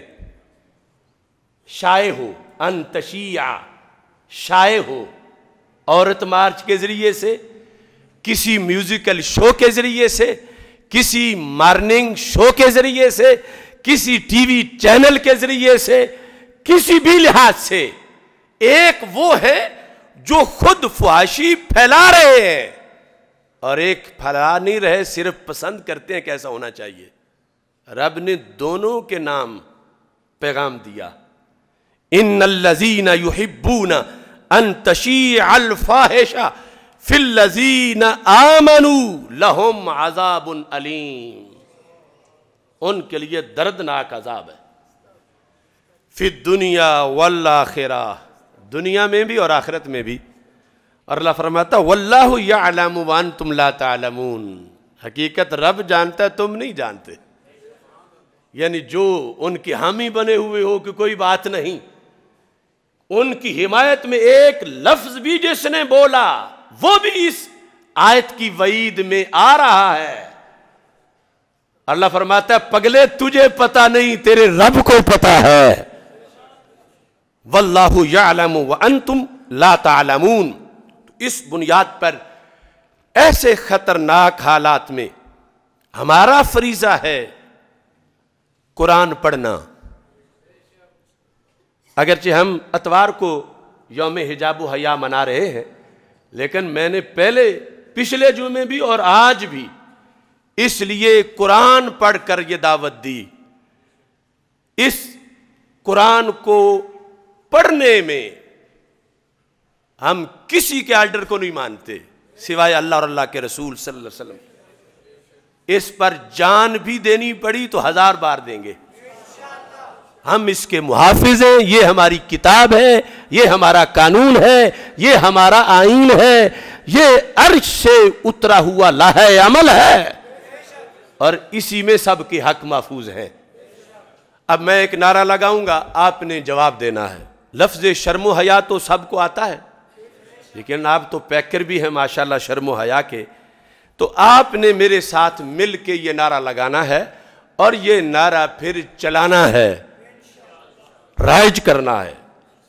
شائع ہو، ان تشیع شائع ہو، عورت مارچ کے ذریعے سے، کسی میوزیکل شو کے ذریعے سے، کسی مارننگ شو کے ذریعے سے، کسی ٹی وی چینل کے ذریعے سے، کسی بھی لحاظ سے. ایک وہ ہے جو خود فحاشی پھیلا رہے ہیں، اور ایک پھیلا نہیں رہے، صرف پسند کرتے ہیں کیسا ہونا چاہیے. رب نے دونوں کے نام پیغام دیا. ان الذین یحبون ان تشیع الفاحشہ فی الذین آمنوا لہم عذاب علیم. ان کے لیے دردناک عذاب ہے فی الدنیا والآخرہ، دنیا میں بھی اور آخرت میں بھی. اور اللہ فرماتا واللہ یعلم وانتم لا تعلمون. حقیقت رب جانتا ہے، تم نہیں جانتے. یعنی جو ان کے حامی بنے ہوئے ہو کہ کوئی بات نہیں، ان کی حمایت میں ایک لفظ بھی جس نے بولا وہ بھی اس آیت کی وعید میں آ رہا ہے. اللہ فرماتا ہے پگلے تجھے پتا نہیں، تیرے رب کو پتا ہے. واللہ یعلم وانتم لا تعلمون. اس بنیاد پر ایسے خطرناک حالات میں ہمارا فریضہ ہے قرآن پڑھنا. اگرچہ ہم اتوار کو یوم حجاب و حیا منا رہے ہیں، لیکن میں نے پہلے پچھلے جمعے بھی اور آج بھی اس لیے قرآن پڑھ کر یہ دعوت دی. اس قرآن کو پڑھنے میں ہم کسی کے آرڈر کو نہیں مانتے سوائے اللہ اور اللہ کے رسول صلی اللہ علیہ وسلم. اس پر جان بھی دینی پڑی تو 1000 بار دیں گے. ہم اس کے محافظ ہیں. یہ ہماری کتاب ہے, یہ ہمارا قانون ہے, یہ ہمارا آئین ہے, یہ عرش سے اترا ہوا لائحہ عمل ہے, اور اسی میں سب کے حق محفوظ ہیں. اب میں ایک نعرہ لگاؤں گا, آپ نے جواب دینا ہے. لفظ شرم و حیا تو سب کو آتا ہے, لیکن آپ تو پیکر بھی ہیں ماشاءاللہ شرم و حیا کے. تو آپ نے میرے ساتھ مل کے یہ نعرہ لگانا ہے, اور یہ نعرہ پھر چلانا ہے, رائج کرنا ہے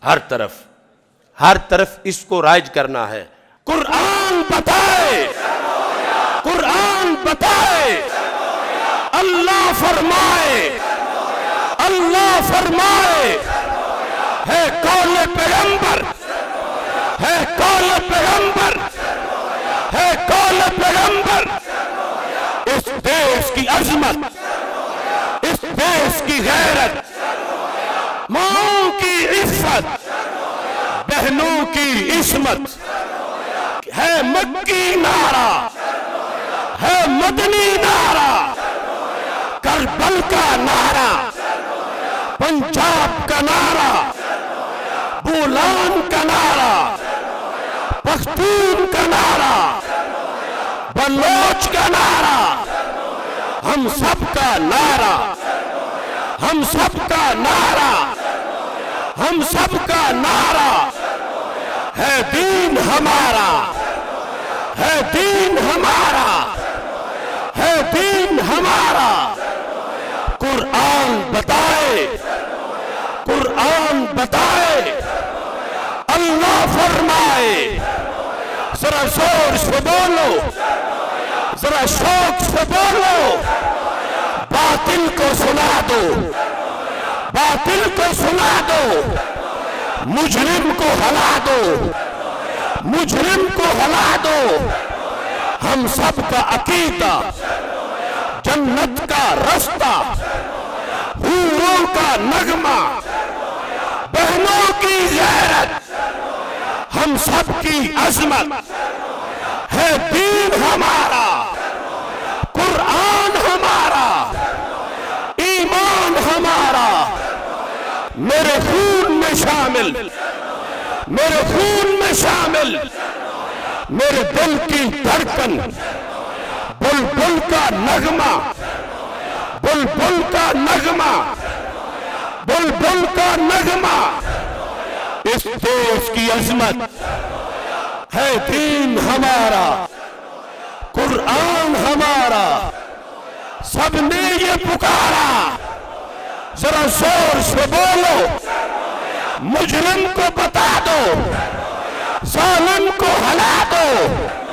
ہر طرف اس کو رائج کرنا ہے. قرآن بتائے, قرآن بتائے, اللہ فرمائے, اللہ فرمائے, ہے قول پیغمبر, ہے قول پیغمبر, ہے قول پیغمبر. اس دیش کی عظمت, اس دیش کی غیرت, ماں کی عزت, بہنوں کی عصمت, ہے مکی نعرہ, ہے مدنی نعرہ, کربل کا نعرہ, پنجاب کا نعرہ, بولان کا نعرہ, پختون کا نعرہ, بلوچ کا نعرہ, ہم سب کا نعرہ, ہم سب کا نعرہ, ہم سب کا نعرہ, ہے دین ہمارا, ہے دین ہمارا, ہے دین ہمارا. قرآن بتائے, قرآن بتائے, اللہ فرمائے. ذرا زور سے بولو, ذرا شوق سے بولو, باطل کو سنا دو, باطل کو سنا دو, مجرم کو ہلا دو, مجرم کو ہلا دو. ہم سب کا عقیدہ, جنت کا رستہ, حوروں کا نغمہ, بہنوں کی غیرت, ہم سب کی عظمت, ہے دین ہمارا, قرآن ہمارا, ایمان ہمارا. میرے خون میں شامل, میرے خون میں شامل, میرے دل کی دھڑکن, بلبل کا نغمہ, بلبل کا نغمہ, بلبل کا نغمہ. اس دیش کی عظمت, ہے دین ہمارا, قرآن ہمارا. سب نے یہ پکارا, ذرا زور سے بولو, مجرم کو بتا دو, ظالم کو ہلا دو,